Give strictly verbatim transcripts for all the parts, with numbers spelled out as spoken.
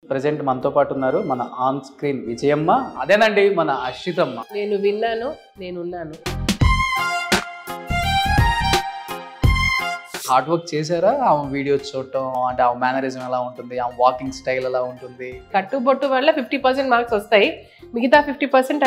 Present మనతో పాటు ఉన్నారు మన ఆన్ స్క్రీన్ విజయమ్మ, అదేనండి మన అశ్రితమ్మ. నేను విన్నాను, నేనున్నాను. హార్డ్ వర్క్ చేశారా? ఆమె వీడియోస్ చూడటం, అంటే ఆమె మేనరిజం ఎలా ఉంటుంది, ఆమె వాకింగ్ స్టైల్ ఎలా ఉంటుంది? కట్టుబొట్టు వల్ల ఫిఫ్టీ పర్సెంట్ మార్క్స్ వస్తాయి, మిగతా ఫిఫ్టీ పర్సెంట్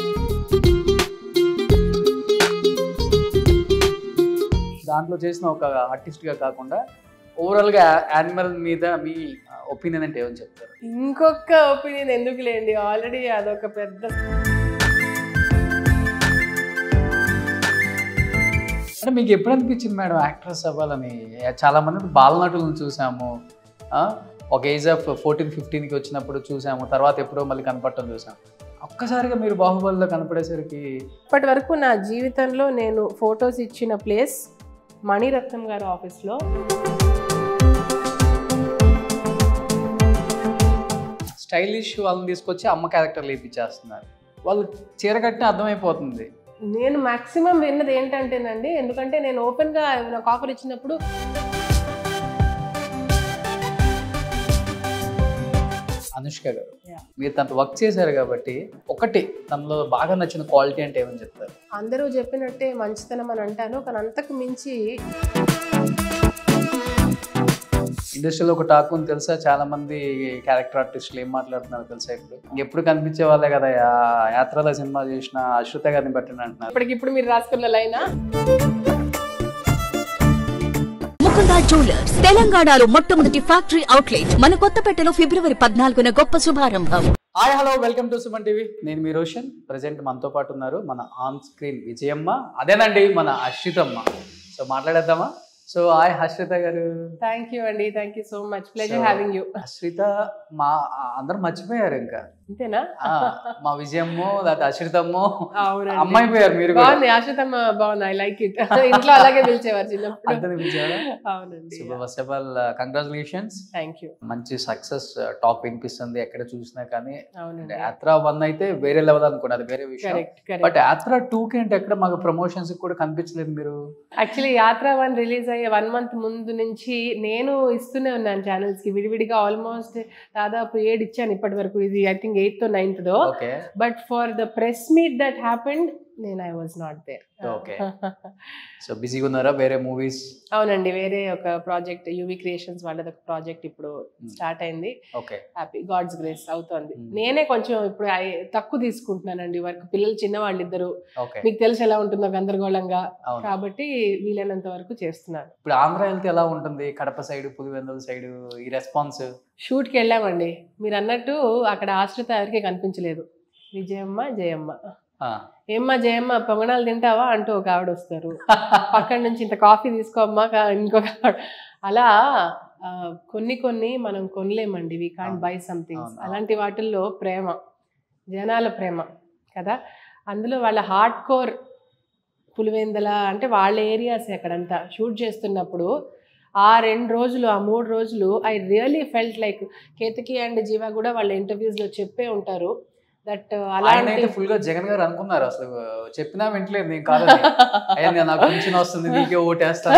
దాంట్లో చేసిన ఒక ఆర్టిస్ట్గా కాకుండా ఓవరాల్గా యానిమల్ మీద మీ ఒపీనియన్ అంటే ఏమని చెప్తారు? ఇంకొక ఒపీనియన్ ఎందుకు లేండి, ఆల్రెడీ అదొక పెద్ద. అంటే మీకు ఎప్పుడు అనిపించింది మేడం యాక్ట్రెస్ అవ్వాలని? చాలా మంది బాలనటులను చూసాము, ఒక ఏజ్ ఆఫ్ ఫోర్టీన్ ఫిఫ్టీన్కి వచ్చినప్పుడు చూసాము, తర్వాత ఎప్పుడో మళ్ళీ కనపడటం చూసాము. ఒక్కసారిగా మీరు బాహుబలిలో కనపడేసరికి ఇప్పటి వరకు నా జీవితంలో నేను ఫొటోస్ ఇచ్చిన ప్లేస్ మణిరత్నం గారి ఆఫీస్లో. స్టైలిష్ వాళ్ళని తీసుకొచ్చి అమ్మ క్యారెక్టర్లు వేయించేస్తున్నారు. వాళ్ళు చీర కట్టిన అర్థమైపోతుంది. నేను మ్యాక్సిమం విన్నది ఏంటంటేనండి, ఎందుకంటే నేను ఓపెన్గా నాకు ఆఫర్ ఇచ్చినప్పుడు అనుష్క గారు, మీరు తనతో వర్క్ చేశారు కాబట్టి ఒకటి తనలో బాగా నచ్చిన క్వాలిటీ అంటే ఏమని చెప్తారు? అందరూ చెప్పినట్టే మంచితనం అని అంటాను, కానీ అంతకు మించి ఇండస్ట్రీలో ఒక టాక్ ఉంది తెలుసా, చాలా మంది క్యారెక్టర్ ఆర్టిస్టులు ఏం మాట్లాడుతున్నారు తెలుసా? ఇప్పుడు ఎప్పుడు కనిపించే వాళ్ళే కదా, యాత్రలో సినిమా చేసిన అశ్రిత గారిని పెట్టండి అంటున్నారు. ఇప్పటికిప్పుడు మీరు రాసుకున్న లైనా. ముకుందా జ్యువెలర్స్ తెలంగాణలో మొట్టమొదటి ఫ్యాక్టరీ అవుట్లెట్ మన కొత్తపేటలో ఫిబ్రవరి పద్నాలుగున గొప్ప శుభారంభం. Hi hello, welcome to Suman TV. నేను మీ రోషన్. ప్రెజెంట్ మనతో పాటు ఉన్నారు మన ఆన్ స్క్రీన్ విజయమ్మ, అదేనండి మన అశ్రితమ్మ. సో మాట్లాడేద్దామా? So hi Ashrita garu. Thank you అండి, thank you so much, pleasure having you. Ashrita మా అందరు మర్చిపోయారు, ఇంకా అంతేనా? మా విజయమ్మో లేకపోతే అశ్రితమ్మో అవునండి, అమ్మాయి పోయారు మీరు. బాగుంది అశ్రితమ్మ, బాగుంది, ఐ లైక్ ఇట్. ఇంట్లో అలాగే పిలిచేవారు చిన్నప్పుడు. అవునండి. First of all congratulations. Thank you. మంచి సక్సెస్ టాక్ వినిపిస్తుంది ఎక్కడ చూసినా. కానీ అవునండి, యాత్ర వన్ అయితే వేరే లెవెల్ అనుకోండి, అది వేరే విషయం. బట్ యాత్ర టూ కి అంటే ఎక్కడ మాకు ప్రమోషన్స్ కూడా కనిపించలేదు మీరు. యాక్చువల్లీ యాత్ర వన్ రిలీజ్ అయ్యే వన్ మంత్ ముందు నుంచి నేను ఇస్తూనే ఉన్నాను ఛానల్స్ కి విడివిడిగా. ఆల్మోస్ట్ దాదాపు ఏడు ఇచ్చాను ఇప్పటి వరకు. ఇది I think eighth ninth though. But for the press meet that happened నేను I was not there. Okay. So బిజీగా ఉన్నారా వేరే మూవీస్? అవునండి, వేరే ఒక ప్రాజెక్ట్ యూవి క్రియేషన్స్ వాళ్ళది ఒక ప్రాజెక్ట్ ఇప్పుడు స్టార్ట్ అయింది. ఓకే, హ్యాపీ గాడ్స్ గ్రేస్ అవుతోంది. నేనే కొంచెం ఇప్పుడు తక్కువ తీసుకుంటున్నానండి వర్క్. పిల్లలు చిన్న వాళ్ళు ఇద్దరు, మీకు తెలిసి ఎలా ఉంటుందో గందరగోళంగా, కాబట్టి వీలైనంత వరకు చేస్తున్నాను. ఇప్పుడు ఆంధ్ర వెళ్తే ఎలా ఉంటుంది? కడప సైడ్, పులివెందుల సైడ్ ఈ రెస్పాన్స్? షూట్కి వెళ్ళామండి, మీరు అన్నట్టు అక్కడ ఆశ్రిత ఎవరికి కనిపించలేదు. విజయమ్మ, జయమ్మ, ఏమ్మా జయమ్మ పొంగనాలు తింటావా అంటూ ఒక ఆవిడ వస్తారు, పక్కన నుంచి ఇంత కాఫీ తీసుకోమ్మా ఇంకొక. అలా కొన్ని కొన్ని మనం కొనలేమండి, వీ కాంట్ బై సంథింగ్స్. అలాంటి వాటిల్లో ప్రేమ, జనాల ప్రేమ కదా. అందులో వాళ్ళ హార్డ్ కోర్ పులివెందుల అంటే వాళ్ళ ఏరియాస్ అక్కడంతా షూట్ చేస్తున్నప్పుడు ఆ రెండు రోజులు ఆ మూడు రోజులు I really felt like Ketaki and Jeeva కూడా వాళ్ళ ఇంటర్వ్యూస్లో చెప్పే ఉంటారు దట్ అలాంటి ఫుల్ గా జగన్ గారు అనుకున్నారు. అసలు చెప్పినా వింటలేదు, నేను కాదు నాకు కొంచెం వస్తుంది నీకే ఓటేస్తాను.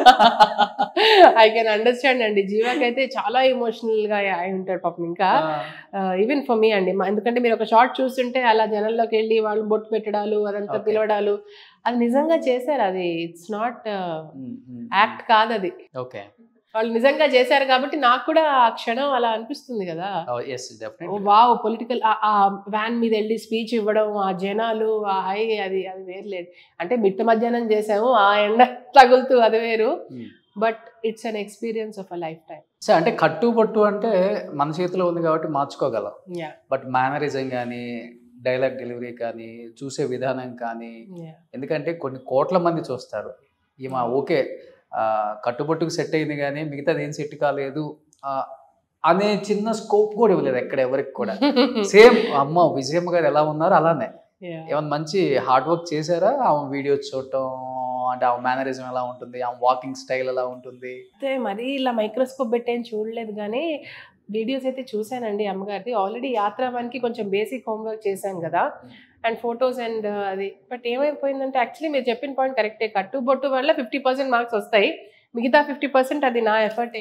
ఐ కెన్ అండర్స్టాండ్ అండి. జీవాకి అయితే చాలా ఎమోషనల్ గా అయి ఉంటాడు పాపం. ఇంకా ఈవెన్ ఫర్ మీ అండి, ఎందుకంటే మీరు ఒక షార్ట్ చూస్తుంటే అలా జనంలోకి వెళ్ళి వాళ్ళు బొట్టు పెట్టడాలు అదంతా పిలవడాలు అది నిజంగా చేశారు. అది ఇట్స్ నాట్ యాక్ట్ కాదు, అది ఓకే వాళ్ళు నిజంగా చేశారు. కాబట్టి నాకు కూడా ఆ క్షణం అలా అనిపిస్తుంది కదా, వావ్ పొలిటికల్ ఆ వ్యాన్ మీద వెళ్ళి స్పీచ్ ఇవ్వడం, ఆ జనాలు, ఆ హై, అది అది వేరులేదు. అంటే మిట్ట మధ్యాహ్నం చేసాము, ఆ ఎండ తగులుతూ అది వేరు. But it's an experience of a lifetime. So అంటే కట్టు పట్టు అంటే మన చేతిలో ఉంది కాబట్టి మార్చుకోగలం. బట్ మేనరిజం కానీ, డైలాగ్ డెలివరీ కానీ, చూసే విధానం కానీ, ఎందుకంటే కొన్ని కోట్ల మంది చూస్తారు. ఈమె ఓకే కట్టుబొట్టుకు సెట్ అయింది కానీ మిగతాది ఏం సెట్ కాలేదు అనే చిన్న స్కోప్ కూడా ఇవ్వలేదు ఎక్కడ ఎవరికి కూడా. సేమ్ అమ్మ విజయమ్మ గారు ఎలా ఉన్నారు అలానే. ఏమన్నా మంచి హార్డ్ వర్క్ చేశారా? ఆమె వీడియోస్ చూడటం, అంటే ఆమె మేనరిజం ఎలా ఉంటుంది, ఆమె వాకింగ్ స్టైల్ ఎలా ఉంటుంది? అంటే మరీ ఇలా మైక్రోస్కోప్ పెట్టేం చూడలేదు కానీ వీడియోస్ అయితే చూసానండి అమ్మగారిది. ఆల్రెడీ యాత్ర వన్కి కొంచెం బేసిక్ హోంవర్క్ చేశాను కదా, అండ్ ఫొటోస్ అండ్ అది. బట్ ఏమైపోయిందంటే యాక్చువల్లీ మీరు చెప్పిన పాయింట్ కరెక్టే, కట్టుబొట్టు వల్ల ఫిఫ్టీ పర్సెంట్ మార్క్స్ వస్తాయి, మిగతా ఫిఫ్టీ పర్సెంట్ అది నా ఎఫర్టే.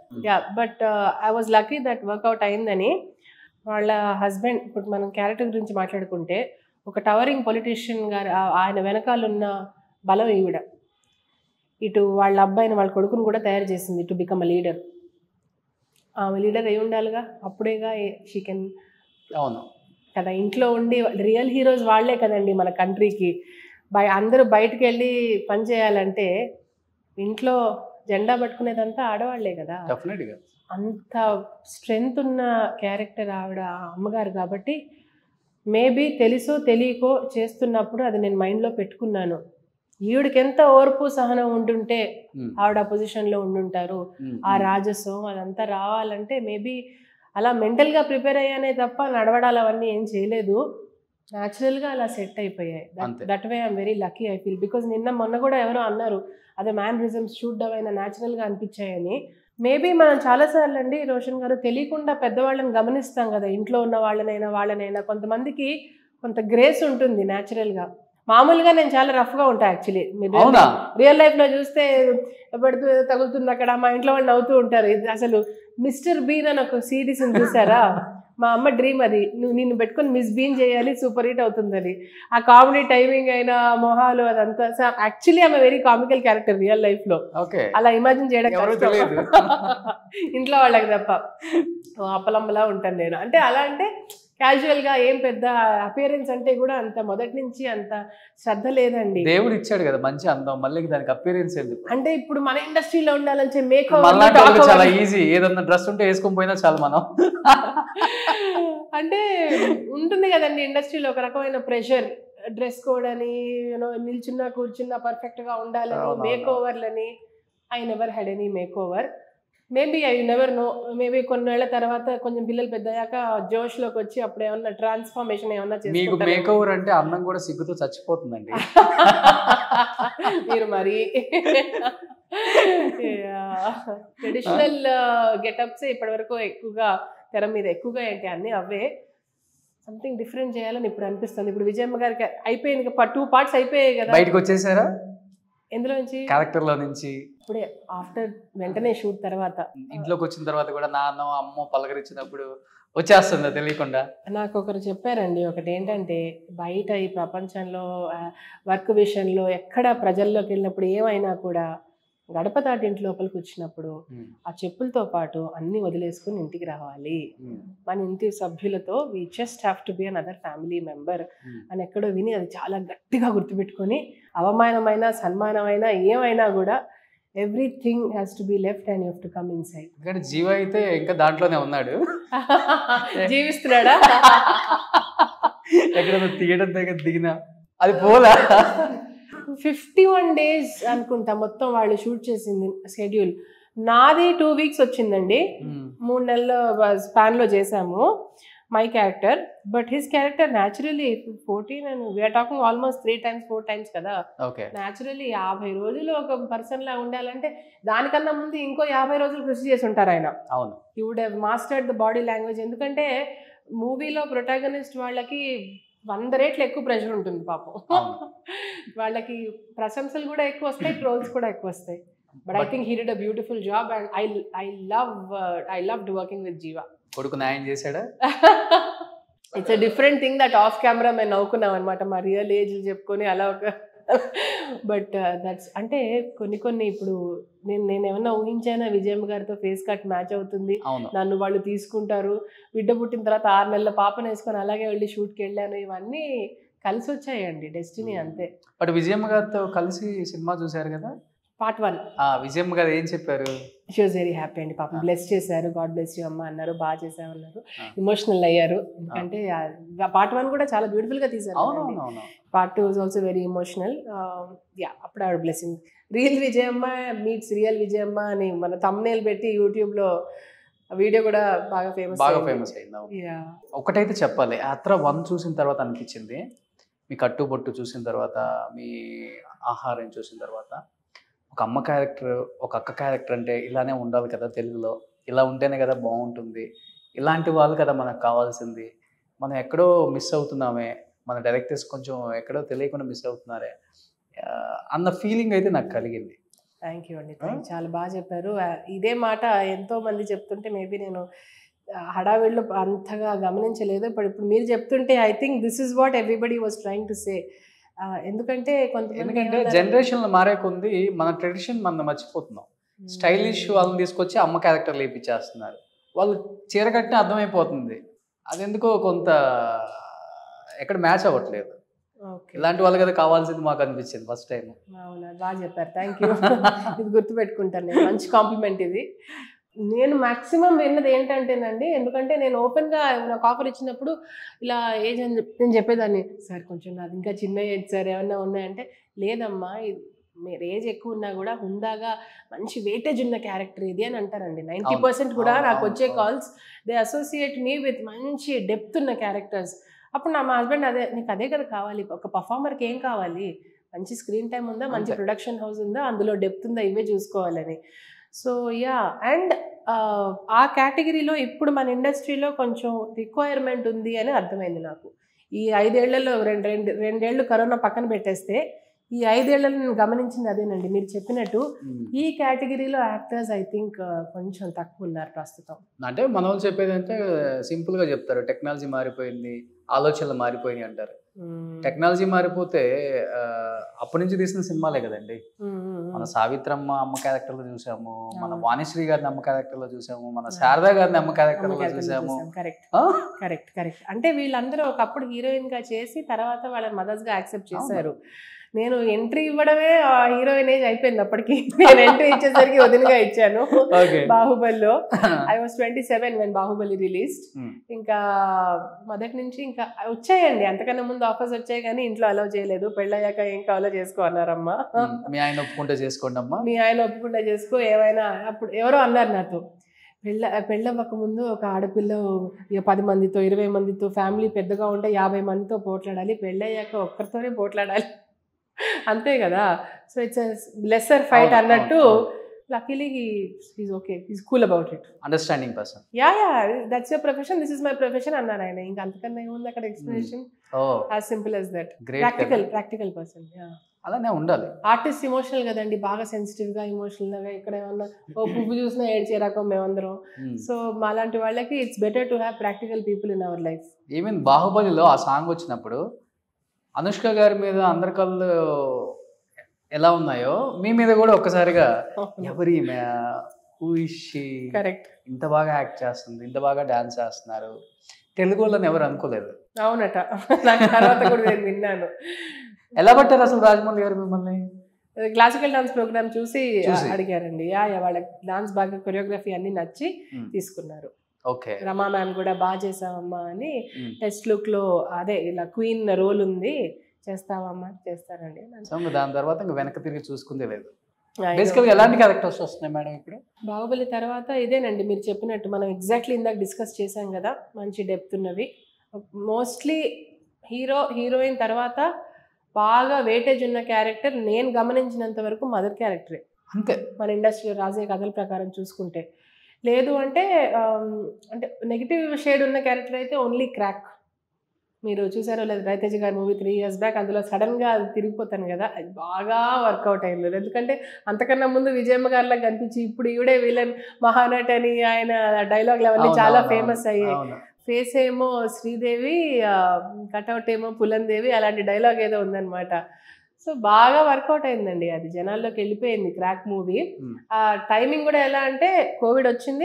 Yeah but I was lucky that work out అయిందని. వాళ్ళ హస్బెండ్, ఇప్పుడు మనం క్యారెక్టర్ గురించి మాట్లాడుకుంటే, ఒక టవరింగ్ పొలిటీషియన్ గారు ఆయన వెనకాలన్న బలం ఈవిడ. ఇటు వాళ్ళ అబ్బాయిని వాళ్ళ కొడుకుని కూడా తయారు చేసింది టు బికమ్ అ లీడర్. ఆమె లీడర్ అయి ఉండాలిగా, అప్పుడేగా షీ కెన్. అవును కదా, ఇంట్లో ఉండి రియల్ హీరోస్ వాళ్లే కదండి మన కంట్రీకి. బయ అందరూ బయటకు వెళ్ళి పని చేయాలంటే ఇంట్లో జెండా పట్టుకునేదంతా ఆడవాళ్లే కదా. డెఫినెట్గా అంత స్ట్రెంగ్త్ ఉన్న క్యారెక్టర్ ఆవిడ అమ్మగారు కాబట్టి మేబీ తెలుసో తెలియకో చేస్తున్నప్పుడు అది నేను మైండ్లో పెట్టుకున్నాను. ఈవిడికి ఎంత ఓర్పు సహనం ఉండుంటే ఆవిడ ఆ పొజిషన్లో ఉండుంటారు. ఆ రాజస్వం అదంతా రావాలంటే మేబీ అలా మెంటల్గా ప్రిపేర్ అయ్యానే తప్ప నడవడాలు అవన్నీ ఏం చేయలేదు. న్యాచురల్గా అలా సెట్ అయిపోయాయి. That way I'm very lucky I feel. Because నిన్న మొన్న కూడా ఎవరో అన్నారు అదే మ్యానరిజమ్స్ చూడ్డం అయినా న్యాచురల్గా అనిపించాయని. మేబీ మనం చాలాసార్లు అండి రోషన్ గారు తెలియకుండా పెద్దవాళ్ళని గమనిస్తాం కదా, ఇంట్లో ఉన్న వాళ్ళనైనా వాళ్ళనైనా. కొంతమందికి కొంత గ్రేస్ ఉంటుంది న్యాచురల్గా. మామూలుగా నేను చాలా రఫ్గా ఉంటాను యాక్చువల్లీ. మీరు రియల్ లైఫ్లో చూస్తే పడుతూ తగులుతుంది అక్కడ, మా ఇంట్లో వాళ్ళు నవ్వుతూ ఉంటారు. ఇది అసలు మిస్టర్ బీన్ అని ఒక సిరీస్ని చూసారా? మా అమ్మ డ్రీమ్ అది, నువ్వు నిన్ను పెట్టుకొని మిస్ బీన్ చేయాలి, సూపర్ హిట్ అవుతుంది అది. ఆ కామెడీ టైమింగ్ అయినా మొహాలు అదంతా. యాక్చువల్లీ ఆమె very comical character real life లో. అలా ఇమాజిన్ చేయడం ఇంట్లో వాళ్ళకి తప్ప. అప్పలమ్మలా ఉంటాను నేను. అంటే అలా అంటే క్యాజువల్ గా ఏం పెద్ద అపియరెన్స్ అంటే కూడా అంత మొదటి నుంచి అంత శ్రద్ధ లేదండి. దేవుడు ఇచ్చాడు కదా మంచి అందం, మళ్ళీ దానికి అపియరెన్స్ ఎందుకు? అంటే ఇప్పుడు మన ఇండస్ట్రీలో ఉండాలని మేకప్ చాలా ఈజీ, ఏదన్నా డ్రెస్ ఉంటే వేసుకొని పోయినా చాలు మనం. అంటే ఉంటుంది కదండి ఇండస్ట్రీలో ఒక రకమైన ప్రెషర్. డ్రెస్ కోడ్ అని, యూనో నిల్చున్నా కూర్చున్నా పర్ఫెక్ట్ గా ఉండాలని, మేక్ ఓవర్లని. I never had any makeover. Maybe I never know. Maybe కొన్నేళ్ల తర్వాత కొంచెం పిల్లలు పెద్దయ్యాక జోష్ లోకి వచ్చి అప్పుడు ఏమన్నా ట్రాన్స్ఫర్మేషన్ ఏమన్నా మీకు మేక్ ఓవర్ అంటే అన్నం కూడా సిగ్గుతో చచ్చిపోతుందండి మీరు మరి. ట్రెడిషనల్ గెటప్స్ ఇప్పటి వరకు ఎక్కువగా తెర మీద ఎక్కువగా ఏంటి అన్నీ అవే. సంథింగ్ డిఫరెంట్ చేయాలని ఇప్పుడు అనిపిస్తుంది. ఇప్పుడు విజయమ్మ గారికి అయిపోయింది, టూ పార్ట్స్ అయిపోయాయి కదా. బయటకు వచ్చేసారా ఎందులో నుంచి? క్యారెక్టర్ లో నుంచి. ఇప్పుడే ఆఫ్టర్ వెంటనే షూట్ తర్వాత ఇంట్లోకి వచ్చిన తర్వాత కూడా నాన్న అమ్మ పలకరించినప్పుడు వచ్చేస్తుందా తెలియకుండా? నాకు ఒకరు చెప్పారండి ఒకటి, ఏంటంటే బయట ఈ ప్రపంచంలో వర్క్ విషయంలో ఎక్కడ ప్రజల్లోకి వెళ్ళినప్పుడు ఏమైనా కూడా గడప దాటి ఇంటి లోపలికి వచ్చినప్పుడు ఆ చెప్పులతో పాటు అన్ని వదిలేసుకుని ఇంటికి రావాలి. మన ఇంటి సభ్యులతో we just have to be another family member అని ఎక్కడో విని అది చాలా గట్టిగా గుర్తుపెట్టుకొని అవమానమైన సన్మానమైన ఏమైనా కూడా everything has to be left and you have to come inside. ఎందుకంటే జీవ అయితే ఇంకా దాంట్లోనే ఉన్నాడు, జీవిస్తున్నాడా? ఎక్కడ థియేటర్ దగ్గర దిగినా అది పోలా. ఫిఫ్టీ వన్ డేస్ అనుకుంటా మొత్తం వాళ్ళు షూట్ చేసింది షెడ్యూల్. నాది టూ వీక్స్ వచ్చిందండి. మూడు నెలల స్పాన్ లో చేసాము my character. But his character naturally fourteen and we're talking almost three times four times కదా. న్యాచురలీ యాభై రోజులు ఒక పర్సన్ లా ఉండాలంటే దానికన్నా ముందు ఇంకో యాభై రోజులు కృషి చేసి ఉంటారు ఆయన. అవును, you would have mastered the body language. ఎందుకంటే మూవీలో ప్రొటాగనిస్ట్ వాళ్ళకి వంద రేట్లు ఎక్కువ ప్రెషర్ ఉంటుంది పాపం. వాళ్ళకి ప్రశంసలు కూడా ఎక్కువ వస్తాయి, ట్రోల్స్ కూడా ఎక్కువ వస్తాయి. But I think he did a beautiful job and I I love I loved working with Jeeva. కొడుకు న్యాయం చేశాడా? It's a different thing that off camera మేము నవ్వుకున్నాం అనమాట, మా రియల్ ఏజ్ చెప్పుకొని అలా ఒక. బట్ దట్స్ అంటే కొన్ని కొన్ని ఇప్పుడు నేను నేను ఏమన్నా ఊహించానా విజయమ్మ గారితో ఫేస్ కట్ మ్యాచ్ అవుతుంది, నన్ను వాళ్ళు తీసుకుంటారు, బిడ్డ పుట్టిన తర్వాత ఆరు నెలల పాపను వేసుకొని అలాగే వెళ్ళి షూట్కి వెళ్ళాను, ఇవన్నీ కలిసి వచ్చాయండి, డెస్టినీ అంతే. బట్ విజయమ్మ గారితో కలిసి సినిమా చూశారు కదా పార్ట్ వన్. విజయమ్మ గారు ఏం చెప్పారు? షీ వాజ్ వెరీ హ్యాపీ అండి. పాపం బ్లెస్ చేశారు, గాడ్ బ్లెస్ యూ అమ్మ అన్నారు, బాగా చేసావు అన్నారు, ఇమోషనల్ అయ్యారు. ఎందుకంటే పార్ట్ వన్ కూడా చాలా బ్యూటిఫుల్ గా తీశారు. Part two was also very emotional. Yeah, అప్పుడు ఆవిడ blessing. Real Vijayamma meets real Vijayamma అని మన థంబ్నెయిల్ పెట్టి యూట్యూబ్ లో వీడియో కూడా బాగా ఫేమస్ బాగా ఫేమస్ అయింది. ఒకటైతే చెప్పాలి, యాత్ర వన్ చూసిన తర్వాత అనిపించింది, మీ కట్టుబొట్టు చూసిన తర్వాత, మీ ఆహారం చూసిన తర్వాత, ఒక అమ్మ క్యారెక్టర్, ఒక అక్క క్యారెక్టర్ అంటే ఇలానే ఉండాలి కదా తెలుగులో, ఇలా ఉంటేనే కదా బాగుంటుంది, ఇలాంటి వాళ్ళు కదా మనకు కావాల్సింది, మనం ఎక్కడో మిస్ అవుతున్నామే, మన డైరెక్టర్స్ కొంచెం ఎక్కడో తెలియకుండా మిస్ అవుతున్నారే అన్న ఫీలింగ్ అయితే నాకు కలిగింది. థ్యాంక్ యూ అండి, చాలా బాగా చెప్పారు. ఇదే మాట ఎంతో మంది చెప్తుంటే మేబీ నేను హడావిడిలో అంతగా గమనించలేదు. ఇప్పుడు ఇప్పుడు మీరు చెప్తుంటే I think this is what everybody was trying to say. ఎందుకంటే కొంతమంది ఎందుకంటే జనరేషన్లు మారే కొంది మన ట్రెడిషన్ మనం మర్చిపోతున్నాం. స్టైలిష్ వాళ్ళని తీసుకొచ్చి అమ్మ క్యారెక్టర్లు వేయించేస్తున్నారు. వాళ్ళు చీర కట్టిన అర్థమైపోతుంది, అది ఎందుకో కొంత ఎక్కడ మ్యాచ్ అవ్వట్లేదు. ఇలాంటి వాళ్ళు కదా కావాల్సింది మాకు అనిపించింది ఫస్ట్ టైం. అవునా, బాగా చెప్పారు, థ్యాంక్ యూ. ఇది గుర్తుపెట్టుకుంటాను నేను, మంచి కాంప్లిమెంట్ ఇది. నేను మ్యాక్సిమం విన్నది ఏంటంటేనండి, ఎందుకంటే నేను ఓపెన్గా నాకు ఆఫర్ ఇచ్చినప్పుడు ఇలా ఏజ్ అని చెప్పి నేను చెప్పేదాన్ని, సార్ కొంచెం నాది ఇంకా చిన్న ఏజ్ సార్, ఏమన్నా ఉన్నాయంటే లేదమ్మా మీరు ఏజ్ ఎక్కువ ఉన్నా కూడా హుందాగా మంచి వెయిటేజ్ ఉన్న క్యారెక్టర్ ఇది అని అంటారండి. నైంటీ పర్సెంట్ కూడా నాకు వచ్చే calls they associate me with మంచి డెప్త్ ఉన్న క్యారెక్టర్స్. అప్పుడు నా మా హస్బెండ్ అదే, నీకు అదే కదా కావాలి, ఒక పర్ఫార్మర్కి ఏం కావాలి, మంచి స్క్రీన్ టైం ఉందా, మంచి ప్రొడక్షన్ హౌస్ ఉందా, అందులో డెప్త్ ఉందా, ఇవే చూసుకోవాలని. సో యా, అండ్ ఆ కేటగిరీలో ఇప్పుడు మన ఇండస్ట్రీలో కొంచెం రిక్వైర్మెంట్ ఉంది అని అర్థమైంది నాకు. ఈ ఐదేళ్లలో రెండు రెండు రెండేళ్లు కరోనా పక్కన పెట్టేస్తే ఈ ఐదేళ్లలో నేను గమనించింది అదేనండి, మీరు చెప్పినట్టు ఈ కేటగిరీలో యాక్టర్స్ ఐ థింక్ కొంచెం తక్కువ ఉన్నారు ప్రస్తుతం. అంటే మన వాళ్ళు చెప్పేది అంటే సింపుల్గా చెప్తారు, టెక్నాలజీ మారిపోయింది, ఆలోచనలు మారిపోయినాయి అంటారు. టెక్నాలజీ మారిపోతే అప్పటి నుంచి తీసిన సినిమాలే కదండి. మన సావిత్రమ్మ అమ్మ క్యారెక్టర్లో చూసాము, మన వాణిశ్రీ గారిని అమ్మ క్యారెక్టర్లో చూసాము, మన శారదా గారిని అమ్మ క్యారెక్టర్లో చూసాము. కరెక్ట్ కరెక్ట్ కరెక్ట్ అంటే వీళ్ళందరూ ఒకప్పుడు హీరోయిన్ గా చేసి తర్వాత వాళ్ళని మదర్స్ గా యాక్సెప్ట్ చేశారు. నేను ఎంట్రీ ఇవ్వడమే హీరోయిన్ ఏజ్ అయిపోయింది అప్పటికి. నేను ఎంట్రీ ఇచ్చేసరికి వదినగా ఇచ్చాను బాహుబలిలో. I was twenty seven when Baahubali released. ఇంకా మొదటి నుంచి ఇంకా వచ్చాయండి, అంతకన్నా ముందు ఆఫర్స్ వచ్చాయి కానీ ఇంట్లో అలౌ చేయలేదు. పెళ్ళయ్యాక ఏం కావాలో చేసుకో అన్నారమ్మా. మీ ఆయన ఒప్పుకుంటే చేసుకోండి అమ్మా, మీ ఆయన ఒప్పుకుంటే చేసుకో ఏమైనా. అప్పుడు ఎవరో అన్నారు నాతో, పెళ్ళ పెళ్ళవ్వక ముందు ఒక ఆడపిల్ల ఇక పది మందితో ఇరవై మందితో ఫ్యామిలీ పెద్దగా ఉంటే యాభై మందితో పోట్లాడాలి, పెళ్ళయ్యాక ఒక్కరితోనే పోట్లాడాలి, అంతే కదా. సో ఇట్స్ లెస్సర్ ఫైట్ అన్నట్టు. Luckily he's okay, he's cool about it. Understanding person. Yeah yeah that's your profession, this is my profession అన్నారు ఆయన. ఇంకా అంతకన్నా ఏముంది అక్కడ explanation, as simple as that. Practical practical person. అలానే ఉండాలి. ఆర్టిస్ట్ ఇమోషనల్ కదండి, బాగా సెన్సిటివ్ గా ఎమోషనల్ గా. ఇక్కడ ఏమన్నా ఓ పువ్వు చూసినా ఏడ్చే రకం మేమందరం. సో మాలాంటి వాళ్ళకి it's better to have practical people in our life. Even బాహుబలిలో ఆ సాంగ్ వచ్చినప్పుడు అనుష్క గారి మీద అందరి కళ్ళు ఎలా ఉన్నాయో మీ మీద కూడా ఒక్కసారిగా ఎవరి కరెక్ట్ ఇంత బాగా యాక్ట్ చేస్తుంది, ఇంత బాగా డాన్స్ చేస్తున్నారు, తెలుగు వాళ్ళని ఎవరు అనుకోలేదు. అవునట, నాకు తర్వాత కూడా నేను విన్నాను. ఎలా పట్టారు అసలు రాజమౌళి గారు మిమ్మల్ని? క్లాసికల్ డాన్స్ ప్రోగ్రామ్ చూసి అడిగారండి. యా వాళ్ళ డాన్స్ బాగా కొరియోగ్రఫీ అన్ని నచ్చి తీసుకున్నారు. ఓకే, రమా మ్యామ్ కూడా బాగా చేసావమ్మా అని టెస్ట్ లుక్ లో అదే ఇలా క్వీన్ రోల్ ఉంది చేస్తావమ్మా, చేస్తారండి. దాని తర్వాత ఇంకా వెనక్కి తిరిగి చూసుకుందే లేదు. బేసికల్గా ఎలాంటి క్యారెక్టర్స్ వస్తున్నాయి మేడం ఇప్పుడు? బాహుబలి తర్వాత ఇదేనండి మీరు చెప్పినట్టు, మనం ఎగ్జాక్ట్లీ ఇందాక డిస్కస్ చేసాం కదా, మంచి డెప్త్ ఉన్నవి. మోస్ట్లీ హీరో హీరోయిన్ తర్వాత బాగా వెయిటేజ్ ఉన్న క్యారెక్టర్ నేను గమనించినంత వరకు మదర్ క్యారెక్టరే అంతే మన ఇండస్ట్రీలో రాసే కథల ప్రకారం చూసుకుంటే. లేదు అంటే అంటే నెగిటివ్ షేడ్ ఉన్న క్యారెక్టర్ అయితే ఓన్లీ క్రాక్. మీరు చూసారో లేదు రవితేజ గారి మూవీ త్రీ ఇయర్స్ బ్యాక్, అందులో సడన్గా తిరిగిపోతాను కదా, అది బాగా వర్కౌట్ అయింది. ఎందుకంటే అంతకన్నా ముందు విజయమ్మ గారిలా కనిపించి ఇప్పుడు ఈవిడే విలన్ మహానట్ అని ఆయన డైలాగ్లు అవన్నీ చాలా ఫేమస్ అయ్యాయి. ఫేస్ ఏమో శ్రీదేవి, కటౌట్ ఏమో పులందేవి, అలాంటి డైలాగ్ ఏదో ఉందన్నమాట. సో బాగా వర్కౌట్ అయిందండి, అది జనాల్లోకి వెళ్ళిపోయింది క్రాక్ మూవీ. ఆ టైమింగ్ కూడా ఎలా అంటే కోవిడ్ వచ్చింది,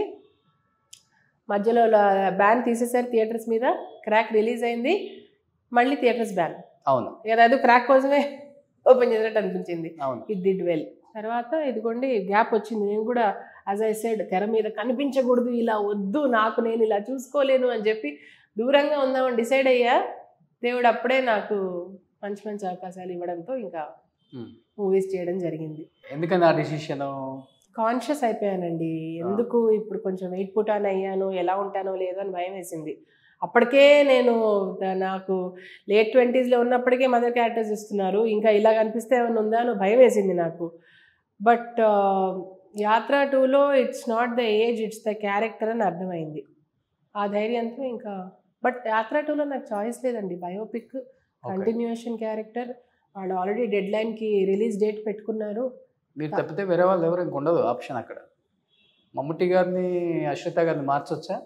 మధ్యలో బ్యాన్ తీసేసారు థియేటర్స్ మీద, క్రాక్ రిలీజ్ అయింది, మళ్ళీ థియేటర్స్ బ్యాన్. అవును, ఏదో క్రాక్ కోసమే ఓపెన్ చేసినట్టు అనిపించింది. It did well. తర్వాత ఇదిగోండి గ్యాప్ వచ్చింది. నేను కూడా యాజ్ ఐ సెడ్ తెర మీద కనిపించకూడదు, ఇలా వద్దు, నాకు నేను ఇలా చూసుకోలేను అని చెప్పి దూరంగా ఉందామని డిసైడ్ అయ్యా. దేవుడు అప్పుడే నాకు మంచి మంచి అవకాశాలు ఇవ్వడంతో ఇంకా మూవీస్ చేయడం జరిగింది. ఎందుకని ఆ డిసిషన్? కాన్షియస్ అయిపోయానండి. ఎందుకు ఇప్పుడు కొంచెం వెయిట్ పుట్ ఆన్ అయ్యాను, ఎలా ఉంటానో లేదో అని భయం వేసింది. అప్పటికే నేను నాకు లేట్ ట్వంటీస్లో ఉన్నప్పటికే మదర్ క్యారెక్టర్స్ ఇస్తున్నారు, ఇంకా ఇలా కనిపిస్తే ఏమైనా ఉందా అని భయం వేసింది నాకు. బట్ యాత్ర టూలో it's not the age, it's the character అని అర్థమైంది. ఆ ధైర్యంతో ఇంకా. బట్ యాత్ర టూలో నాకు చాయిస్ లేదండి, బయోపిక్ కంటిన్యూషన్ క్యారెక్టర్. వాళ్ళు ఆల్రెడీ డెడ్ లైన్కి రిలీజ్ డేట్ పెట్టుకున్నారు. మీరు తప్పితే వేరే వాళ్ళు ఎవరు ఇంక ఉండదు ఆప్షన్ అక్కడ. మమ్ముట్టి గారిని అశ్విత గారిని మార్చొచ్చా?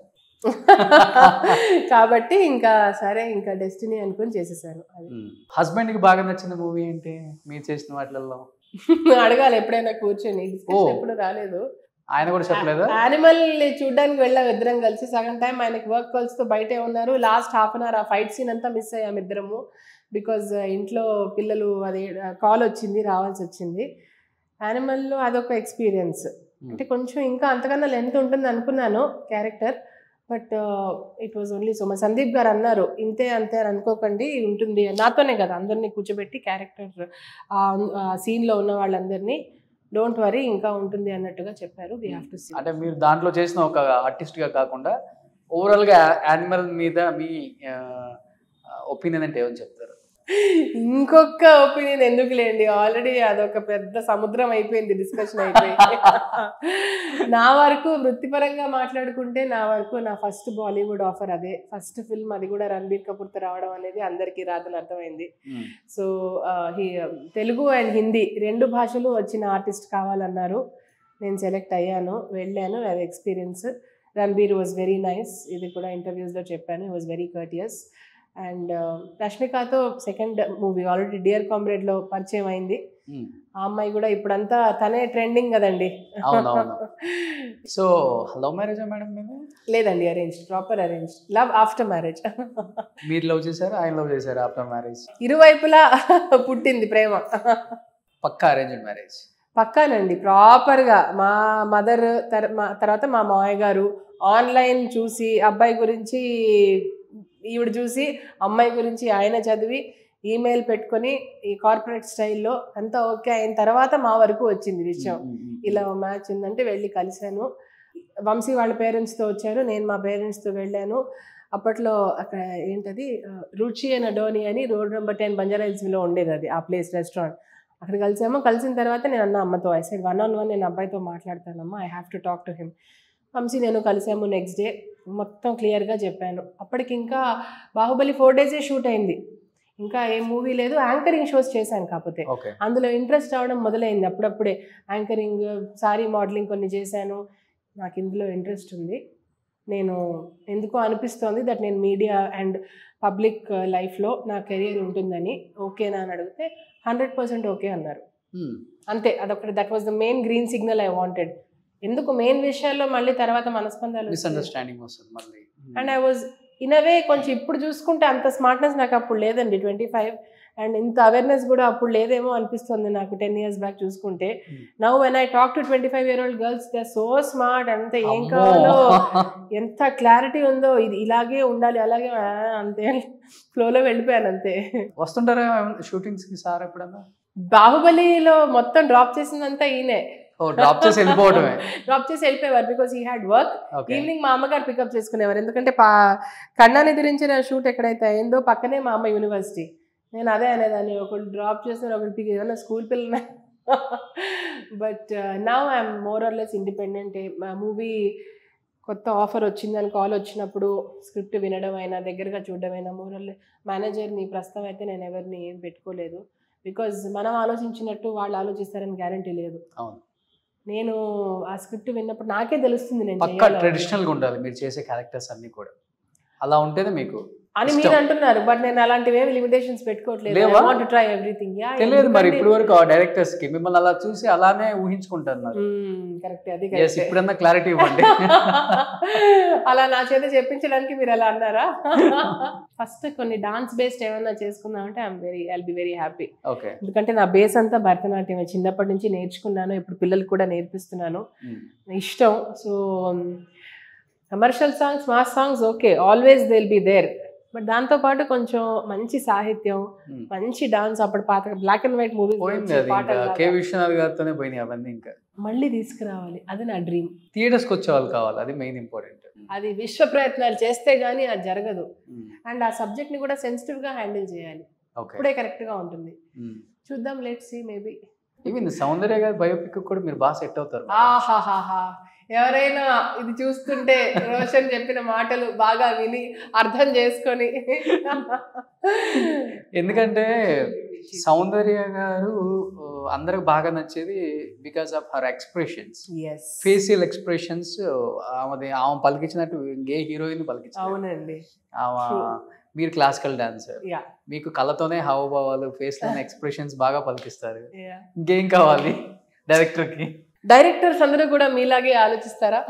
కాబట్టి ఇంకా సరే ఇంకా డెస్టినీ అనుకుని చేసేసాను. హస్బెండ్ కి బాగా నచ్చిన మూవీ ఏంటి మీరు చేసిన వాటిల్లో? అడగాలి ఎప్పుడైనా కూర్చొని, డిస్కషన్ ఎప్పుడు రాలేదు. ఆయన కూడా చెప్పలేదు. యానిమల్ చూడడానికి వెళ్ళాం ఇద్దరం కలిసి, సగం టైం ఆయనకి వర్క్ కాల్స్ తో బయటే ఉన్నారు. లాస్ట్ హాఫ్ అన్ అవర్ ఆ ఫైట్ సీన్ అంతా మిస్ అయ్యాం ఇద్దరము, బికాజ్ ఇంట్లో పిల్లలు అది కాల్ వచ్చింది రావాల్సి వచ్చింది. యానిమల్లో అదొక ఎక్స్పీరియన్స్. అంటే కొంచెం ఇంకా అంతకన్నా లెంత్ ఉంటుంది అనుకున్నాను character, but it was only so. మా సందీప్ గారు అన్నారు ఇంతే అంతే అని అనుకోకండి ఉంటుంది, నాతోనే కదా అందరినీ కూర్చోబెట్టి క్యారెక్టర్ ఆ సీన్లో ఉన్న వాళ్ళందరినీ, డోంట్ వరీ ఇంకా ఉంటుంది అన్నట్టుగా చెప్పారు. We have to see. అంటే మీరు దాంట్లో చేసిన ఒక ఆర్టిస్ట్గా కాకుండా ఓవరాల్గా యానిమల్ మీద మీ ఒపీనియన్ అంటే ఏమని చెప్తారు? ఇంకొక ఒపీనియన్ ఎందుకు లేండి, ఆల్రెడీ అదొక పెద్ద సముద్రం అయిపోయింది, డిస్కషన్ అయిపోయింది. నా వరకు వృత్తిపరంగా మాట్లాడుకుంటే నా వరకు నా ఫస్ట్ బాలీవుడ్ ఆఫర్ అదే, ఫస్ట్ ఫిల్మ్, అది కూడా రణబీర్ కపూర్తో రావడం అనేది అందరికీ రాదని అర్థమైంది. సో తెలుగు అండ్ హిందీ రెండు భాషలు వచ్చిన ఆర్టిస్ట్ కావాలన్నారు, నేను సెలెక్ట్ అయ్యాను, వెళ్ళాను, అది experience. Ranbir was very nice, ఇది కూడా ఇంటర్వ్యూస్లో చెప్పాను, he was very courteous. And రష్మికతో సెకండ్ మూవీ ఆల్రెడీ డియర్ కామ్రేడ్లో పరిచయం అయింది. ఆ అమ్మాయి కూడా ఇప్పుడంతా తనే ట్రెండింగ్ కదండి. సో లవ్ మ్యారేజా మేడం మీరు? లేదండి, arrange, proper arrange, love after marriage. మీరు లవ్ చేశారా, ఆయన లవ్ చేశారా ఆఫ్టర్ మ్యారేజ్? ఇరువైపులా పుట్టింది ప్రేమ. పక్కా అరేంజ్డ్ మ్యారేజ్? పక్కానండి, ప్రాపర్గా. మా మదర్ తర్వాత మా మామయ్య గారు ఆన్లైన్ చూసి అబ్బాయి గురించి ఈవిడ చూసి అమ్మాయి గురించి ఆయన చదివి ఈమెయిల్ పెట్టుకొని ఈ కార్పొరేట్ స్టైల్లో అంతా ఓకే అయిన తర్వాత మా వరకు వచ్చింది విషయం. ఇలా మ్యాచ్ ఉందంటే వెళ్ళి కలిశాను. వంశీ వాళ్ళ పేరెంట్స్తో వచ్చారు, నేను మా పేరెంట్స్తో వెళ్ళాను. అప్పట్లో అక్కడ ఏంటది రుచి అండ్ అడోని అని రోడ్ నెంబర్ టెన్ బంజారాహిల్స్లో ఉండేది అది, ఆ ప్లేస్ రెస్టారెంట్. అక్కడ కలిసాము. కలిసిన తర్వాత నేను అన్న అమ్మతో, I said one on one నేను అబ్బాయితో మాట్లాడతానమ్మా, I have to talk to him. Vamsi నేను కలిసాము, నెక్స్ట్ డే మొత్తం క్లియర్గా చెప్పాను. అప్పటికి ఇంకా బాహుబలి ఫోర్ డేసే షూట్ అయింది, ఇంకా ఏ మూవీ లేదు. యాంకరింగ్ షోస్ చేశాను, కాకపోతే అందులో ఇంట్రెస్ట్ రావడం మొదలైంది అప్పుడప్పుడే. యాంకరింగ్, సారీ మోడలింగ్ కొన్ని చేశాను. నాకు ఇందులో ఇంట్రెస్ట్ ఉంది, నేను ఎందుకో అనిపిస్తోంది దట్ నేను మీడియా అండ్ పబ్లిక్ లైఫ్లో నా కెరియర్ ఉంటుందని. ఓకేనా అని అడిగితే హండ్రెడ్ పర్సెంట్ ఓకే అన్నారు. అంతే, అదొకటి, that was the main green signal I wanted. ఎందుకు మెయిన్ విషయాల్లో మళ్ళీ తర్వాత మనస్పందాలు, మిస్అండర్స్టాండింగ్ వస్తుంది మళ్ళీ. And I was in away కొంచెం, ఇప్పుడు చూసుకుంటే అంత స్మార్ట్నెస్ నాకు అప్పుడు లేదండి, ట్వంటీ ఫైవ్ అండ్ ఇంత అవేర్నెస్ కూడా అప్పుడు లేదేమో అనిపిస్తుంది నాకు టెన్ ఇయర్స్ బ్యాక్ చూసుకుంటే. Now when I talk to twenty five year old girls, they are so smart, అంత ఏం కావాలో ఎంత క్లారిటీ ఉందో, ఇది ఇలాగే ఉండాలి అలాగే, అంతే ఫ్లోలో వెళ్ళిపోయాను అంతే. వస్తుంటారా షూటింగ్స్కి సార్ ఎప్పుడన్నా? బాహుబలిలో మొత్తం డ్రాప్ చేసిందంతా ఈయనే, డ్రాప్ చేసి వెళ్ళిపోవడమే. డ్రాప్ చేసి వెళ్ళిపోయేవారు, because he had work. Evening మా అమ్మగారు పికప్ చేసుకునేవారు, ఎందుకంటే పా కన్నాని గురించిన షూట్ ఎక్కడైతే అయిందో పక్కనే మా అమ్మ యూనివర్సిటీ. నేను అదే అనేదాన్ని, ఒకళ్ళు డ్రాప్ చేసిన ఒకళ్ళు పిక్, ఏదైనా స్కూల్ పిల్లలు. But now I'm more or less independent. మా మూవీ కొత్త ఆఫర్ వచ్చిందని కాల్ వచ్చినప్పుడు స్క్రిప్ట్ వినడం అయినా, దగ్గరగా చూడడం అయినా, మోర్ ఆర్ లెస్ మేనేజర్ని ప్రస్తుతం అయితే నేను ఎవరిని ఏం పెట్టుకోలేదు, బికాజ్ మనం ఆలోచించినట్టు వాళ్ళు ఆలోచిస్తారని గ్యారంటీ లేదు. నేను ఆ స్క్రిప్ట్ విన్నప్పుడు నాకే తెలుస్తుంది నేను పక్కా ట్రెడిషనల్గా ఉండాలి మీరు చేసే క్యారెక్టర్స్ అన్ని కూడా, అలా ఉంటేనే మీకు అని మీరు అంటున్నారు. బట్ నేను అలాంటివి ఏమి లిమిటేషన్స్ పెట్టుకోవట్లేదు. I want to try everything. Yeah, తెలియదు మరి ఇప్పుడు వరకు ఆ డైరెక్టర్స్ కి మిమ్మల్ని అలా చూసి అలానే ఊహించుకుంటున్నారు. కరెక్ట్, అది కరెక్ట్. ఇప్పుడన్నా క్లారిటీ ఇవ్వండి. అలా నా చేత చెప్పించడానికి మీరు అలా అన్నారా? ఫస్ట్ కొన్ని డాన్స్ బేస్డ్ ఏమైనా చేసుకుందాం అంటే I'm very I'll be very happy. Okay, ఎందుకంటే నా బేస్ అంతా భరతనాట్యం, చిన్నప్పటి నుంచి నేర్చుకున్నాను, ఇప్పుడు పిల్లలకు కూడా నేర్పిస్తున్నాను, ఇష్టం. So commercial songs, mass songs okay, always they will be there. But దాంతోపాటు కొంచెం మంచి సాహిత్యం, మంచి డాన్స్, అప్పుడు పాత బ్లాక్ అండ్ వైట్ మూవీస్ మళ్ళీ తీసుకురావాలి, అది నా డ్రీమ్. థియేటర్స్కి వచ్చే వాళ్ళు కావాలి, అది మెయిన్ ఇంపార్టెంట్. అది విశ్వ ప్రయత్నాలు చేస్తే గానీ అది జరగదు. అండ్ ఆ సబ్జెక్ట్ ని కూడా సెన్సిటివ్ గా హ్యాండిల్ చేయాలి, అప్పుడే కరెక్ట్ గా ఉంటుంది. చూద్దాం, let's see, maybe. Even Soundarya garu biopic కూడా మీరు బాగా సెట్ అవుతారు. ఆహాహాహా, ఎవరైనా ఇది చూస్తుంటే రోషన్ చెప్పిన మాటలు బాగా విని అర్థం చేసుకొని. ఎందుకంటే సౌందర్య గారు అందరికి బాగా నచ్చేది because of her expressions, facial expressions. ఆమెది ఆమె పలికించినట్టు ఏ హీరోయిన్ పలికించారు. అవునండి. ఆమె మీరు క్లాసికల్ డాన్సర్, మీకు కళ్ళతోనే హావభావాలు, ఫేస్ లోనే ఎక్స్ప్రెషన్స్ బాగా పలికిస్తారు. ఇంకేం కావాలి డైరెక్టర్ కి? డైరెక్టర్స్ అందరూ కూడా మీలాగే ఆలోచిస్తారా?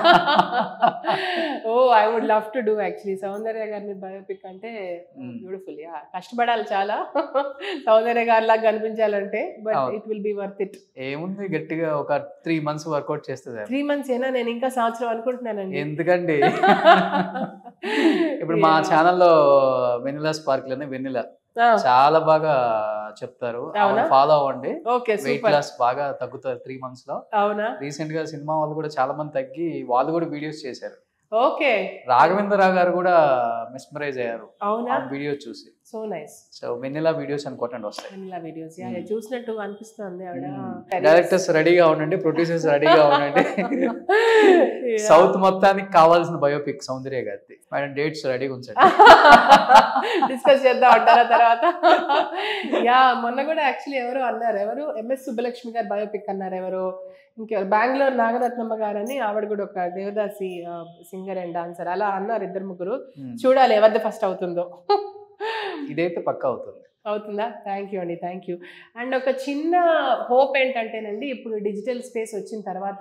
Oh I would love to do actually Soundarya గారి మీద బయోపిక్ అంటే బ్యూటిఫుల్. యా కష్టపడాలి చాలా సౌందర్య గారి లాగా కనిపించాలంటే, but it will be worth it. ఏముంది గట్టిగా ఒక త్రీ మంత్స్ వర్కౌట్ చేస్తుంది. త్రీ మంత్స్ ఏనా? నేను ఇంకా సంవత్సరం అనుకుంటున్నానండి. ఎందుకండి ఇప్పుడు మా ఛానల్లో వెనిలా స్పార్కిల్ అని వెనిలా చాలా బాగా చెప్తారు, ఫాలో అవ్వండి. వెయిట్ లాస్ బాగా తగ్గుతారు త్రీ మంత్స్ లో. అవునా? రీసెంట్ గా సినిమా వాళ్ళు కూడా చాలా మంది తగ్గి వాళ్ళు కూడా వీడియోస్ చేశారు. ఓకే. రాఘవేంద్రరావు గారు కూడా మెస్మరైజ్ అయ్యారు వీడియో చూసి. So nice. So vanilla videos అని కొట్టండి వస్తాయి. వెనిలా వీడియోస్ చూసినట్టు అనిపిస్తుంది. డైరెక్టర్స్ రెడీగా ఉండండి, ప్రొడ్యూసర్స్ రెడీగా ఉండండి. సౌత్ మొత్తానికి కావాల్సిన బయోపిక్ సౌందర్య గారిది. మేడం డేట్స్ రెడీగా ఉంచండి, డిస్కస్ చేద్దాం అంటారా తర్వాత. యా మొన్న కూడా యాక్చువల్లీ ఎవరు అన్నారు, ఎవరు ఎంఎస్ సుబ్బలక్ష్మి గారు బయోపిక్ అన్నారు, ఎవరు ఇంకెవరు బెంగళూరు నాగరత్నమ్మ గారు అని, ఆవిడ కూడా ఒక దేవదాసి సింగర్ అండ్ డాన్సర్, అలా అన్నారు ఇద్దరు ముగ్గురు. చూడాలి ఎవరిది ఫస్ట్ అవుతుందో. ఇదైతే పక్కా అవుతుంది. అవుతుందా? థ్యాంక్ యూ అండి, థ్యాంక్ యూ. అండ్ ఒక చిన్న హోప్ ఏంటంటేనండి, ఇప్పుడు డిజిటల్ స్పేస్ వచ్చిన తర్వాత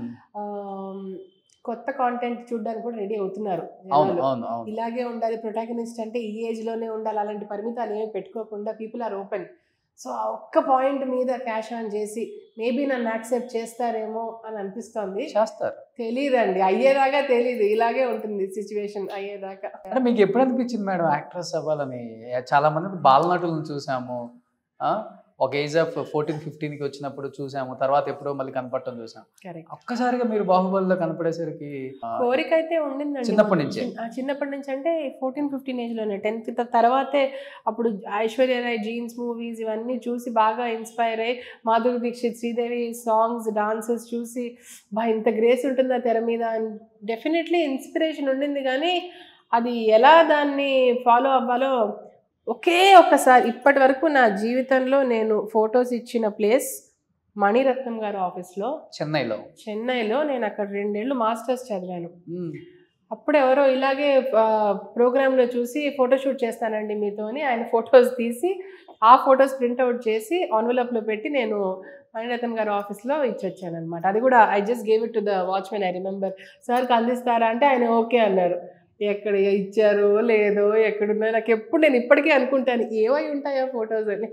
కొత్త కాంటెంట్ చూడడానికి కూడా రెడీ అవుతున్నారు. ఇలాగే ఉండాలి, ప్రొటాగనిస్ట్ అంటే ఈ ఏజ్ లోనే ఉండాలి, అలాంటి పరిమితాలు ఏమి పెట్టుకోకుండా పీపుల్ ఆర్ ఓపెన్. సో ఆ ఒక్క పాయింట్ మీద క్యాష్ ఆన్ చేసి మేబీ నన్ను యాక్సెప్ట్ చేస్తారేమో అని అనిపిస్తోంది. చేస్తారు, తెలీదండి, అయ్యేదాకా తెలీదు. ఇలాగే ఉంటుంది సిచ్యువేషన్ అయ్యేదాకా. అంటే మీకు ఎప్పుడు అనిపించింది మేడం యాక్ట్రెస్ అవ్వాలని? చాలా మంది బాలనటులను చూసాము, ఒక ఏజ్ ఆఫ్ ఫోర్టీన్ ఫిఫ్టీన్ కి వచ్చినప్పుడు చూసాము, తర్వాత ఎప్పుడో మళ్ళీ కనపడటం చూసాం. ఒక్కసారిగా మీరు బాహుబలిలో కనపడేసరికి కోరిక అయితే ఉండిందండి చిన్నప్పటి నుంచి. చిన్నప్పటి నుంచి అంటే ఫోర్టీన్ ఫిఫ్టీన్ ఏజ్ లోనే, టెన్త్ తర్వాతే అప్పుడు ఐశ్వర్య రాయ్ జీన్స్ మూవీస్ ఇవన్నీ చూసి బాగా ఇన్స్పైర్ అయ్యి, మాధురి దీక్షిత్, శ్రీదేవి సాంగ్స్, డాన్సెస్ చూసి బా ఇంత గ్రేస్ ఉంటుందా తెర మీద, డెఫినెట్లీ ఇన్స్పిరేషన్ ఉండింది. కానీ అది ఎలా దాన్ని ఫాలో అవ్వాలో ఒకే ఒక్కసారి, ఇప్పటి వరకు నా జీవితంలో నేను ఫొటోస్ ఇచ్చిన ప్లేస్ మణిరత్నం గారు ఆఫీస్లో, చెన్నైలో చెన్నైలో నేను అక్కడ రెండేళ్ళు మాస్టర్స్ చదివాను. అప్పుడు ఎవరో ఇలాగే ప్రోగ్రాంలో చూసి ఫోటోషూట్ చేస్తానండి మీతో అని ఆయన ఫొటోస్ తీసి ఆ ఫొటోస్ ప్రింట్అవుట్ చేసి ఆన్వెలప్లో పెట్టి నేను మణిరత్నం గారు ఆఫీస్లో ఇచ్చి వచ్చాను అనమాట. అది కూడా I just gave it to the watchman. I remember. సార్కి అందిస్తారా అంటే ఆయన ఓకే అన్నారు. ఎక్కడ ఇచ్చారో లేదో ఎక్కడున్నాయో నాకు ఎప్పుడు, నేను ఇప్పటికీ అనుకుంటాను ఏమై ఉంటాయా ఫొటోస్ అని.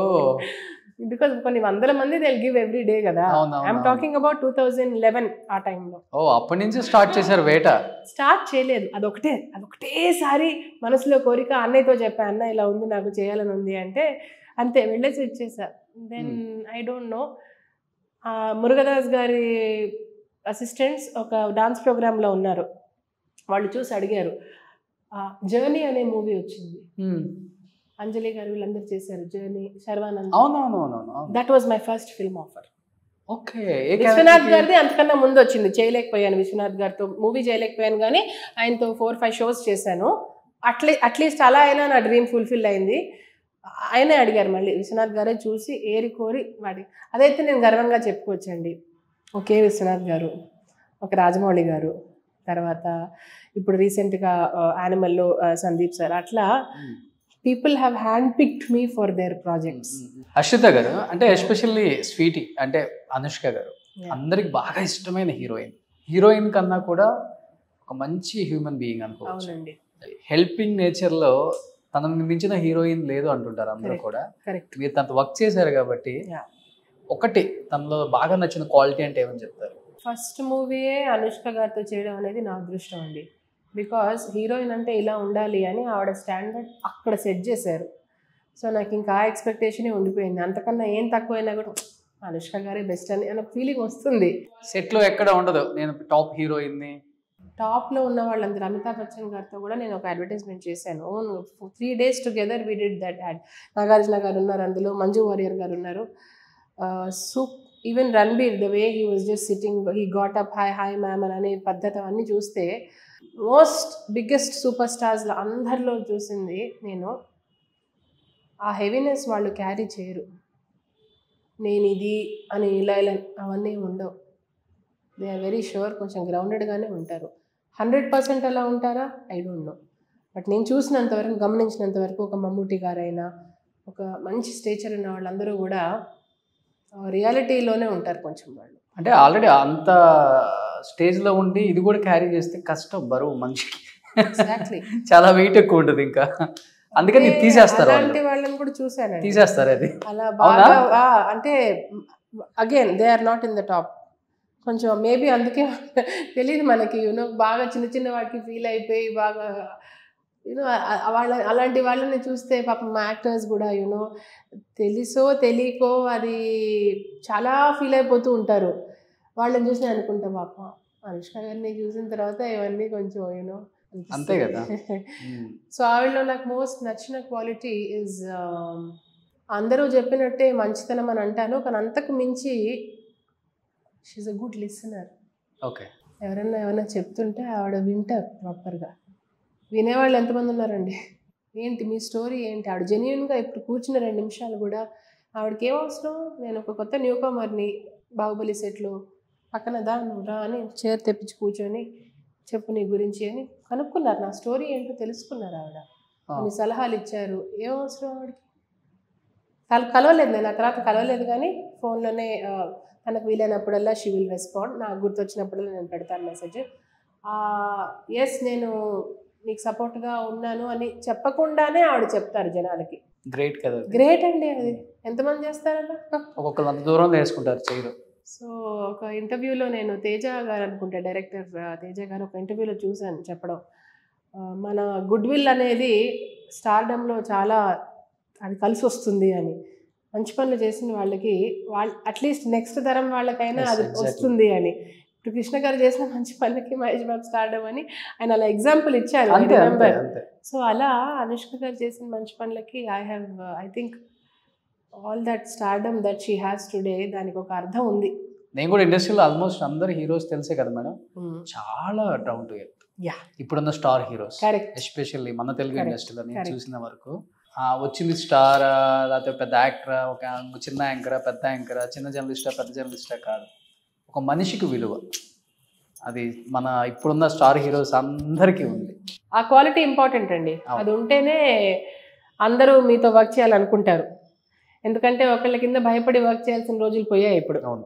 బికాస్ కొన్ని వందల మంది దే గివ్ ఎవ్రీ డే కదా. I'm talking about two thousand eleven ఆ టైంలో. ఓ అప్పటి నుంచి స్టార్ట్ చేశారు వేట? స్టార్ట్ చేయలేదు, అదొకటే అదొకటేసారి మనసులో కోరిక. అన్నయ్యతో చెప్పా, అన్న ఇలా ఉంది నాకు చేయాలని ఉంది అంటే అంతే వెళ్ళేసి ఇచ్చేసా. Then I don't know, Murugadoss గారి అసిస్టెంట్స్ ఒక డాన్స్ ప్రోగ్రాంలో ఉన్నారు, వాళ్ళు చూసి అడిగారు, జర్నీ అనే మూవీ వచ్చింది, అంజలి గారు వీళ్ళందరూ చేశారు journey, Sharwanand. That was my first film offer. Okay. Viswanath గారిది అంతకన్నా ముందు వచ్చింది, చేయలేకపోయాను విశ్వనాథ్ గారితో మూవీ చేయలేకపోయాను, కానీ ఆయనతో ఫోర్ ఫైవ్ షోస్ చేశాను. అట్లీ అట్లీస్ట్ అలా అయినా నా డ్రీమ్ ఫుల్ఫిల్ అయింది. ఆయనే అడిగారు మళ్ళీ, విశ్వనాథ్ గారే చూసి ఏరి కోరి వాడి, అదైతే నేను గర్వంగా చెప్పుకోవచ్చండి. ఒకే విశ్వనాథ్ గారు, ఒక రాజమౌళి గారు, తర్వాత ఇప్పుడు రీసెంట్గా యానిమల్లో సందీప్ సార్, అట్లా people have hand picked me for their projects. Ashritha గారు అంటే ఎస్పెషల్లీ స్వీటీ అంటే అనుష్క గారు అందరికి బాగా ఇష్టమైన హీరోయిన్. హీరోయిన్ కన్నా కూడా ఒక మంచి హ్యూమన్ బీయింగ్ అనుకోవచ్చు. అవునండి. హెల్పింగ్ నేచర్లో తనని మించిన హీరోయిన్ లేదు అంటుంటారు అందరూ కూడా. మీరు తనతో వర్క్ చేశారు కాబట్టి ఒకటి తనలో బాగా నచ్చిన క్వాలిటీ అంటే ఏమని చెప్తారు? ఫస్ట్ మూవీయే అనుష్క గారితో చేయడం అనేది నా అదృష్టం అండి. బికాస్ హీరోయిన్ అంటే ఇలా ఉండాలి అని ఆవిడ స్టాండర్డ్ అక్కడ సెట్ చేశారు. సో నాకు ఇంకా ఆ ఎక్స్పెక్టేషనే ఉండిపోయింది. అంతకన్నా ఏం తక్కువైనా కూడా అనుష్క గారే బెస్ట్ అని ఒక ఫీలింగ్ వస్తుంది. సెట్లో ఎక్కడ ఉండదు నేను టాప్ హీరోయిన్ని. టాప్లో ఉన్న వాళ్ళందరూ, అమితాబ్ బచ్చన్ గారితో కూడా నేను ఒక అడ్వర్టైజ్మెంట్ చేశాను. Three days together we did that ad. Nagarjuna గారు ఉన్నారు అందులో, మంజు వారియర్ గారు ఉన్నారు. సూప్ even Ranbir the way he was just sitting he got up hi hi ma'am అని అనే పద్ధతి అవన్నీ చూస్తే మోస్ట్ బిగ్గెస్ట్ సూపర్ స్టార్స్లో అందరిలో చూసింది నేను, ఆ హెవీనెస్ వాళ్ళు క్యారీ చేయరు. నేను ఇది అని ఇలా ఇలా అవన్నీ ఉండవు. దే ఆర్ వెరీ షూర్, కొంచెం గ్రౌండెడ్గానే ఉంటారు. హండ్రెడ్ పర్సెంట్ అలా ఉంటారా ఐ డోంట్ నో. బట్ నేను చూసినంతవరకు, గమనించినంత వరకు ఒక మమ్మూటి గారైనా ఒక మంచి స్టేచర్ ఉన్న వాళ్ళందరూ కూడా రియాలిటీలోనే ఉంటారు కొంచెం వాళ్ళు. అంటే ఆల్రెడీ అంత స్టేజ్లో ఉండి ఇది కూడా క్యారీ చేస్తే కష్టం, బరువు మనిషికి. ఎగ్జాక్ట్లీ. చాలా వెయిట్ ఎక్కువ ఉంటుంది ఇంకా, అందుకని తీసేస్తారు. అలాంటి వాళ్ళని కూడా చూసాను, తీసేస్తారు అది అలా బాగా. అంటే again they are not in the top. కొంచెం మేబీ అందుకే తెలియదు మనకి, యూనో బాగా చిన్న చిన్న వాటికి ఫీల్ అయిపోయి బాగా యూనో వాళ్ళ అలాంటి వాళ్ళని చూస్తే పాపం యాక్టర్స్ కూడా యూనో తెలుసో తెలియకో అది చాలా ఫీల్ అయిపోతూ ఉంటారు. వాళ్ళని చూసి నేను అనుకుంటా పాప అనుష్క గారిని చూసిన తర్వాత ఇవన్నీ కొంచెం యూనో అంతే కదా. సో ఆవిడలో నాకు మోస్ట్ నచ్చిన క్వాలిటీ ఈజ్, అందరూ చెప్పినట్టే మంచితనం అని అంటాను, కానీ అంతకు మించి she's a good listener. Okay. ఎవరన్నా ఏమైనా చెప్తుంటే ఆవిడ వింటారు ప్రాపర్గా. వినేవాళ్ళు ఎంతమంది ఉన్నారండి, ఏంటి మీ స్టోరీ ఏంటి, ఆవిడ జెన్యున్గా ఇప్పుడు కూర్చున్న రెండు నిమిషాలు కూడా ఆవిడకి ఏం అవసరం, నేను ఒక కొత్త న్యూ కమర్ని బాహుబలి సెట్లో పక్కన దా నువ్వు రా అని చైర్ తెప్పించి కూర్చొని చెప్పు నీ గురించి అని కనుక్కున్నారు, నా స్టోరీ ఏంటో తెలుసుకున్నారు ఆవిడ, కొన్ని సలహాలు ఇచ్చారు. ఏం అవసరం ఆవిడకి, కల కలవలేదు నేను ఆ తర్వాత కలవలేదు, కానీ ఫోన్లోనే తనకు వీలైనప్పుడల్లా షీ విల్ రెస్పాండ్, నాకు గుర్తొచ్చినప్పుడల్లా నేను పెడతాను మెసేజ్. ఎస్ నేను నీకు సపోర్ట్గా ఉన్నాను అని చెప్పకుండానే ఆవిడ చెప్తారు జనాలకి. గ్రేట్ కదా, గ్రేట్ అండి. అది ఎంతమంది చేస్తారన్నా, ఒక్కొక్కరు అంత దూరం వేసుకుంటారు చేయరు. సో ఒక ఇంటర్వ్యూలో నేను తేజ గారు అనుకుంటా, డైరెక్టర్ తేజ గారు ఒక ఇంటర్వ్యూలో చూశాను చెప్పడం, మన గుడ్ విల్ అనేది స్టార్డమ్లో చాలా అది కలిసి వస్తుంది అని, మంచి పనులు చేసిన వాళ్ళకి వాళ్ళు అట్లీస్ట్ నెక్స్ట్ తరం వాళ్ళకైనా అది వస్తుంది అని. ఇప్పుడు కృష్ణ గారు చేసిన మంచి పనులకి మహేష్ బాబు స్టార్డమ్ అని ఆయన అలా ఎగ్జాంపుల్ ఇచ్చారు. సో అలా అనుష్క గారు చేసిన మంచి పనులకి I have I think all that stardom that she has today, దానికి ఒక అర్థం ఉంది. నేను కూడా ఇండస్ట్రీలో ఆల్మోస్ట్ అందరు హీరోస్ తెలిసే కదా మేడం, చాలా డౌన్ టు ఎర్త్. యా, ఇప్పుడున్న స్టార్ హీరోస్ ఎస్పెషల్లీ మన తెలుగు ఇండస్ట్రీలో నేను చూసిన వరకు వచ్చింది స్టార్ లేకపోతే పెద్ద యాక్టరా, ఒక చిన్న యాంకరా పెద్ద యాంకరా, చిన్న జర్నలిస్టా పెద్ద జర్నలిస్టా కాదు, ఒక మనిషికి విలువ అది మన ఇప్పుడున్న స్టార్ హీరోస్ అందరికీ ఉంది. ఆ క్వాలిటీ ఇంపార్టెంట్ అండి, అది ఉంటేనే అందరూ మీతో వర్క్ చేయాలనుకుంటారు. ఎందుకంటే ఒకళ్ళ కింద భయపడి వర్క్ చేయాల్సిన రోజులు పోయాయి ఇప్పుడు. అవును,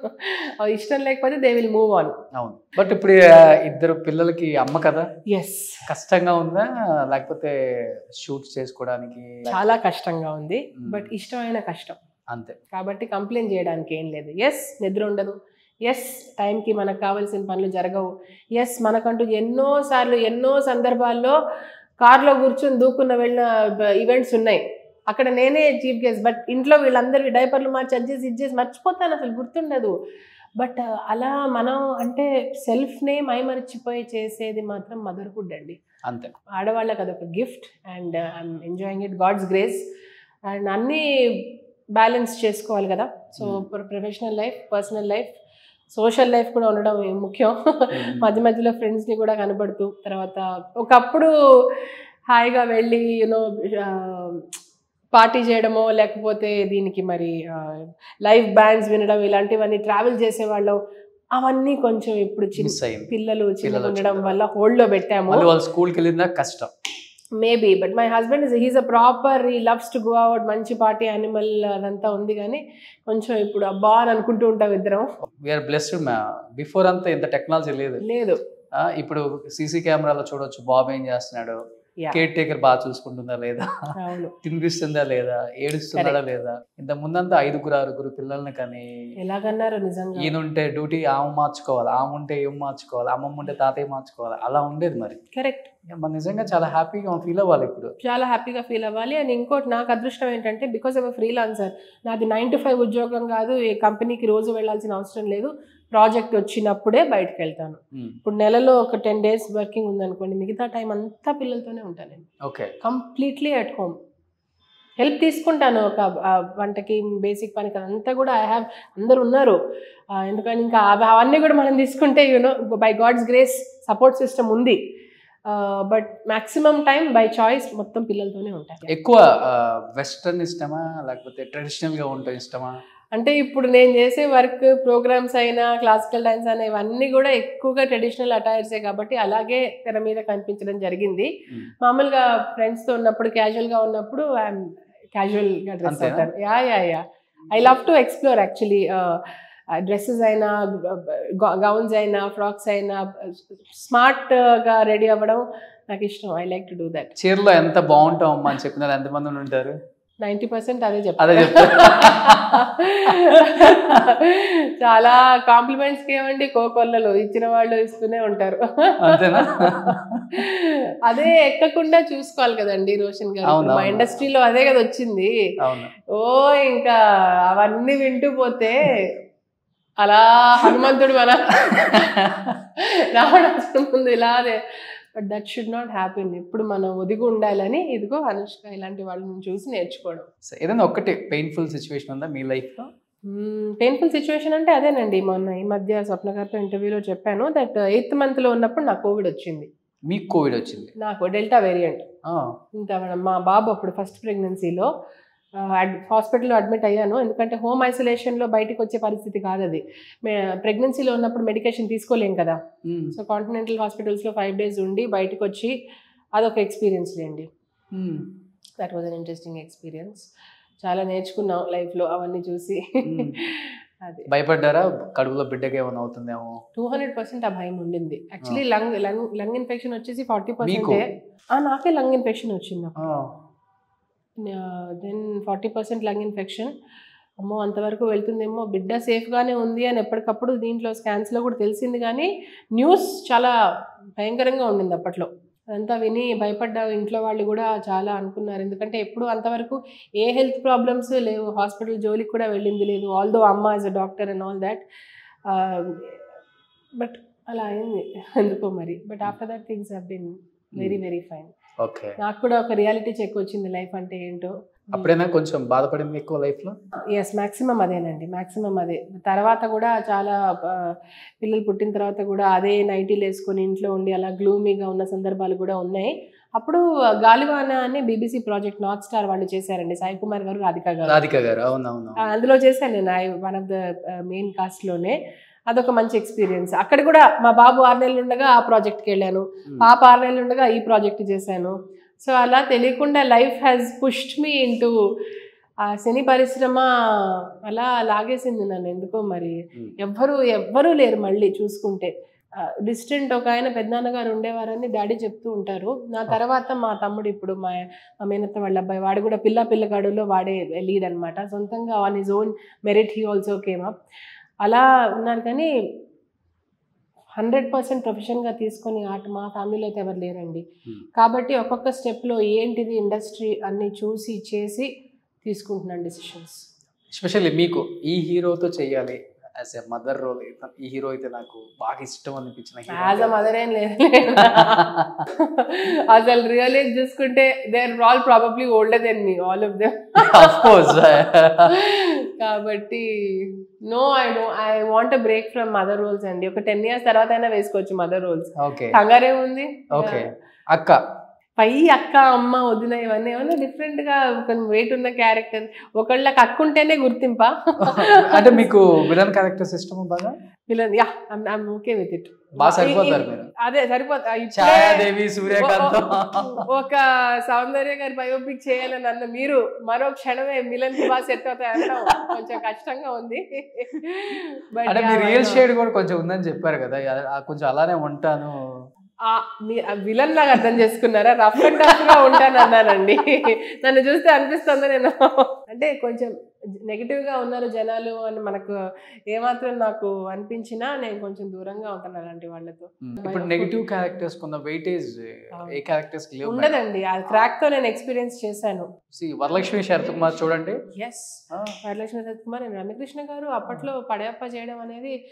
ఇష్టం లేకపోతే దే విల్ మూవ్ ఆన్. అవును, బట్ ఇప్పుడు ఇద్దరు పిల్లలకి అమ్మ కదా, ఎస్ కష్టంగా ఉందా లేకపోతే షూట్స్ చేసుకోవడానికి? చాలా కష్టంగా ఉంది, బట్ ఇష్టమైన కష్టం అంతే, కాబట్టి కంప్లైంట్ చేయడానికి ఏం లేదు. ఎస్ నిద్ర ఉండదు, ఎస్ టైంకి మనకు కావాల్సిన పనులు జరగవు, ఎస్ మనకంటూ ఎన్నో సార్లు ఎన్నో సందర్భాల్లో కార్లో కూర్చొని దూకున్న వెళ్ళిన ఈవెంట్స్ ఉన్నాయి, అక్కడ నేనే చీఫ్ గెస్ట్. బట్ ఇంట్లో వీళ్ళందరివి డైపర్లు మార్చి అడ్జస్ట్ ఇచ్చేసి మర్చిపోతాను, అసలు గుర్తుండదు. బట్ అలా మనం అంటే సెల్ఫ్నే మైమరిచిపోయి చేసేది మాత్రం మదర్హుడ్ అండి. అంతే, ఆడవాళ్ళకి అదొక gift and I'm enjoying it, God's grace. And అన్నీ బ్యాలెన్స్ చేసుకోవాలి కదా. So professional life, personal life, social life కూడా ఉండడం ముఖ్యం. మధ్య మధ్యలో ఫ్రెండ్స్ని కూడా కనబడుతూ, తర్వాత ఒకప్పుడు హాయిగా వెళ్ళి యూనో పార్టీ చేయడమో లేకపోతే దీనికి మరి లైవ్ బ్యాండ్స్ వినడం ఇలాంటివన్నీ ట్రావెల్ చేసేవాళ్ళం, అవన్నీ కొంచెం ఇప్పుడు చిన్న పిల్లలు చిన్నగా ఉండడం వల్ల హోల్డ్లో పెట్టాము. స్కూల్కి వెళ్ళినా కష్టం maybe. But my husband is he's a proper, he loves to go out, మంచి పార్టీ యానిమల్ అదంతా ఉంది, కానీ కొంచెం ఇప్పుడు అబ్బా అని అనుకుంటూ ఉంటాం ఇద్దరం. We are blessed. బిఫోర్ అంతా ఇంత టెక్నాలజీ లేదు లేదు ఇప్పుడు సీసీ కెమెరాలో చూడొచ్చు బాబు ఏం చేస్తున్నాడు, కేర్ టేకర్ బాగా చూసుకుంటుందా లేదా, తినిపిస్తుందా లేదా, ఏడుస్తున్నాడా లేదా. ఇంత ముందంతా ఐదుగురు ఆరుగురు పిల్లల్ని కానీ ఎలాగన్నారు నిజంగా. ఈయన ఉంటే డ్యూటీ ఆమె మార్చుకోవాలి, ఆమె ఉంటే ఏం మార్చుకోవాలి, అమ్మమ్మ ఉంటే తాతయ్య మార్చుకోవాలి, అలా ఉండేది. మరి కరెక్ట్, మనం నిజంగా చాలా హ్యాపీగా ఫీల్ అవ్వాలి ఇప్పుడు, చాలా హ్యాపీగా ఫీల్ అవ్వాలి. అండ్ ఇంకోటి నాకు అదృష్టం ఏంటంటే బికాస్ ఆఫ్ ఫ్రీలాన్సర్, నాది నైన్ టు ఫైవ్ ఉద్యోగం కాదు, ఏ కంపెనీకి రోజు వెళ్ళాల్సిన అవసరం లేదు, ప్రాజెక్ట్ వచ్చినప్పుడే బయటకు వెళ్తాను. ఇప్పుడు నెలలో ఒక టెన్ డేస్ వర్కింగ్ ఉందనుకోండి, మిగతా టైం అంతా పిల్లలతోనే ఉంటాను నేను. Okay, completely at home. Help తీసుకుంటాను ఒక వంటకి బేసిక్ పనికి అంతా కూడా ఐ హ్యావ్ అందరు ఉన్నారు. ఎందుకని ఇంకా అవన్నీ కూడా మనం తీసుకుంటే you know by God's grace support system ఉంది. But maximum time by choice మొత్తం పిల్లలతోనే ఉంటాయి. ఎక్కువ వెస్టర్న్ ఇష్టమా లేకపోతే ట్రెడిషనల్గా ఉంటాం ఇష్టమా? అంటే ఇప్పుడు నేను చేసే వర్క్ ప్రోగ్రామ్స్ అయినా క్లాసికల్ డాన్స్ అయినా ఇవన్నీ కూడా ఎక్కువగా ట్రెడిషనల్ అటైర్సే కాబట్టి అలాగే తెర మీద కనిపించడం జరిగింది. మామూలుగా ఫ్రెండ్స్తో ఉన్నప్పుడు క్యాజువల్గా ఉన్నప్పుడు ఐఎమ్ క్యాజువల్గా డ్రెస్ అవుతాను. Yeah yeah yeah I love to explore actually. Dresses అయినా గౌన్స్ అయినా ఫ్రాక్స్ అయినా స్మార్ట్గా రెడీ అవ్వడం నాకు ఇష్టం. I like to do that. చీరలో ఎంత బాగుంటాం అమ్మా అని చెప్పినారు, ఎంతమంది ఉంటారు? నైంటీ పర్సెంట్ అదే అదే చెప్తారు. చాలా కాంప్లిమెంట్స్కి ఏమండి కోకొల్లలు ఇచ్చిన వాళ్ళు ఇస్తూనే ఉంటారు. అంతేనా? అదే ఎక్కకుండా చూసుకోవాలి కదండి రోషన్ గారు. మా ఇండస్ట్రీలో అదే కదా వచ్చింది. ఓ ఇంకా అవన్నీ వింటూ పోతే అలా హనుమంతుడు మన రావడం ముందు ఇలానే. But that should not happen. ఎప్పుడు మనం ఒదిగి ఉండాలని ఇదిగో అనుష్క ఇలాంటి వాళ్ళని చూసి నేర్చుకోవడం. ఏదైనా ఒకటి పెయిన్ఫుల్ సిచ్యువేషన్ ఉందా మీ లైఫ్లో? పెయిన్ఫుల్ సిచ్యువేషన్ అంటే అదేనండి, మొన్న ఈ మధ్య స్వప్న గారితో ఇంటర్వ్యూలో చెప్పాను దట్ ఎయిత్ మంత్లో ఉన్నప్పుడు నాకు కోవిడ్ వచ్చింది. మీకు కోవిడ్ వచ్చింది? నాకు డెల్టా వేరియంట్. ఇంకా మా బాబు అప్పుడు ఫస్ట్ ప్రెగ్నెన్సీలో హాస్పిటల్లో అడ్మిట్ అయ్యాను. ఎందుకంటే హోమ్ ఐసోలేషన్లో బయటకు వచ్చే పరిస్థితి కాదు అది. ప్రెగ్నెన్సీలో ఉన్నప్పుడు మెడికేషన్ తీసుకోలేం కదా. సో కాంటినెంటల్ హాస్పిటల్స్లో ఫైవ్ డేస్ ఉండి బయటకు వచ్చి అదొక ఎక్స్పీరియన్స్ లేండి. That was an interesting experience. చాలా నేర్చుకున్నాం లైఫ్లో అవన్నీ చూసి. అది భయపడ్డారా కడుపులో బిడ్డకి ఏమైనా అవుతుందేమో? టూ హండ్రెడ్ పర్సెంట్ ఆ భయం ఉండింది. Actually lung lung lung infection వచ్చేసి ఫార్టీ పర్సెంటే. నాకే లంగ్ ఇన్ఫెక్షన్ వచ్చింది. Then forty percent lung infection. అమ్మో అంతవరకు వెళ్తుందేమో, బిడ్డ సేఫ్గానే ఉంది అని ఎప్పటికప్పుడు దీంట్లో స్కాన్స్లో కూడా తెలిసింది. కానీ న్యూస్ చాలా భయంకరంగా ఉండింది అప్పట్లో. అదంతా విని భయపడ్డా ఇంట్లో వాళ్ళు కూడా చాలా అనుకున్నారు. ఎందుకంటే ఎప్పుడు అంతవరకు ఏ హెల్త్ ప్రాబ్లమ్స్ లేవు, హాస్పిటల్ జోలికి కూడా వెళ్ళింది లేదు. ఆల్దో అమ్మ was a doctor and all that. But అలా అయింది ఎందుకో మరి. But after that things have been very very fine. నాకు కూడా ఒక రియాలిటీ చెక్ వచ్చింది లైఫ్ అంటే ఏంటో. అప్పుడైనా కొంచెం బాధపడింది ఎక్కువ లైఫ్లో? ఎస్, మ్యాక్సిమం అదేనండి, మ్యాక్సిమం అదే. తర్వాత కూడా చాలా పిల్లలు పుట్టిన తర్వాత కూడా అదే నైటీలు వేసుకొని ఇంట్లో ఉండి అలా గ్లూమీగా ఉన్న సందర్భాలు కూడా ఉన్నాయి. అప్పుడు గాలివాన అని బీబీసీ ప్రాజెక్ట్ నార్త్ స్టార్ వాళ్ళు చేశారండి, సాయి కుమార్ గారు రాధిక గారు. రాధిక గారు అవునవును. అందులో చేశాను నేను, I one of the main కాస్ట్లోనే. అదొక మంచి ఎక్స్పీరియన్స్. అక్కడ కూడా మా బాబు ఆరు నెలలు ఉండగా ఆ ప్రాజెక్ట్కి వెళ్ళాను, పాప ఆరు నెలలు ఉండగా ఈ ప్రాజెక్ట్ చేశాను. సో అలా తెలియకుండా life has pushed me into ఆ సినీ పరిశ్రమ అలా లాగేసింది నన్ను ఎందుకో మరి. ఎవ్వరు ఎవ్వరూ లేరు మళ్ళీ చూసుకుంటే. డిస్టెంట్ ఒక ఆయన పెద్దనాన్నగారు ఉండేవారని డాడీ చెప్తూ ఉంటారు. నా తర్వాత మా తమ్ముడు, ఇప్పుడు మా మా మేనత్త వాళ్ళ అబ్బాయి, వాడు కూడా పిల్ల పిల్లగాడులో వాడే లీడ్ అనమాట. సొంతంగా on his own merit he also came up. అలా ఉన్నాను. కానీ హండ్రెడ్ పర్సెంట్ ప్రొఫెషన్గా తీసుకొని ఆట మా ఫ్యామిలీలో అయితే ఎవరు లేరండి. కాబట్టి ఒక్కొక్క స్టెప్లో ఏంటిది ఇండస్ట్రీ అన్నీ చూసి చేసి తీసుకుంటున్నాను డిసిషన్స్. ఎస్పెషల్లీ మీకు ఈ హీరోతో చెయ్యాలి యాజ్ ఎ మదర్ రోల్, ఈ హీరో అయితే నాకు బాగా ఇష్టం అనిపించిన? యాజ్ అ మదర్ ఏం లేదు, అసలు రియల్ ఏజ్ చూసుకుంటే they are all probably older then me, all of them. Of course. కాబట్టి no, I do I want a break from mother roles అండి. ఒక టెన్ ఇయర్స్ తర్వాత అయినా వేసుకోవచ్చు మదర్ రోల్స్. కంగారే ఉంది. ఓకే అక్క, పై అక్క అమ్మ వదిన ఇవన్నీ ఏమన్నా డిఫరెంట్ గా కొంచెం వెయిట్ ఉన్న క్యారెక్టర్. ఒకళ్ళకి అక్క ఉంటేనే గుర్తింపా. అంటే మీకు విలన్ క్యారెక్టర్స్ ఇష్టమా బాగా? Villain, yeah I'm okay with it. బాగా సరిపోతారు మీరు. అదే సరిపోతా. ఛాయాదేవి, సూర్యకాంత్, ఒక సౌందర్య గారి బయోపిక్ చేయాలని అన్న మీరు మరో క్షణమే విలన్ కి బాగా సెట్ అవుతాయి అనడం కొంచెం కష్టంగా ఉంది. అంటే మీ రియల్ షేడ్ కూడా కొంచెం ఉందని చెప్పారు కదా, కొంచెం అలానే ఉంటాను. విలన్ లాగా అర్థం చేసుకున్నారా? రఫ్ అండ్ టఫ్ గా ఉంటాను అన్నానండి. నన్ను చూస్తే అనిపిస్తుందా నేను అంటే కొంచెం నెగిటివ్ గా ఉన్నారు జనాలు అని మనకు ఏమాత్రం నాకు అనిపించినా నేను కొంచెం దూరంగా ఉంటాను అలాంటి వాళ్ళతో. ఇప్పుడు నెగిటివ్ క్యారెక్టర్స్ కొంత వెయిటేజ్ ఏ క్యారెక్టర్స్ కి లేవు ఉండదండి. ఆ క్రాక్ తో నేను ఎక్స్పీరియన్స్ చేశాను. వరలక్ష్మి శరత్ కుమార్ చూడండి. ఎస్, వరలక్ష్మి శరత్ కుమార్ అండ్ రమ్యకృష్ణ గారు అప్పట్లో పడయప్ప చేయడం అనేది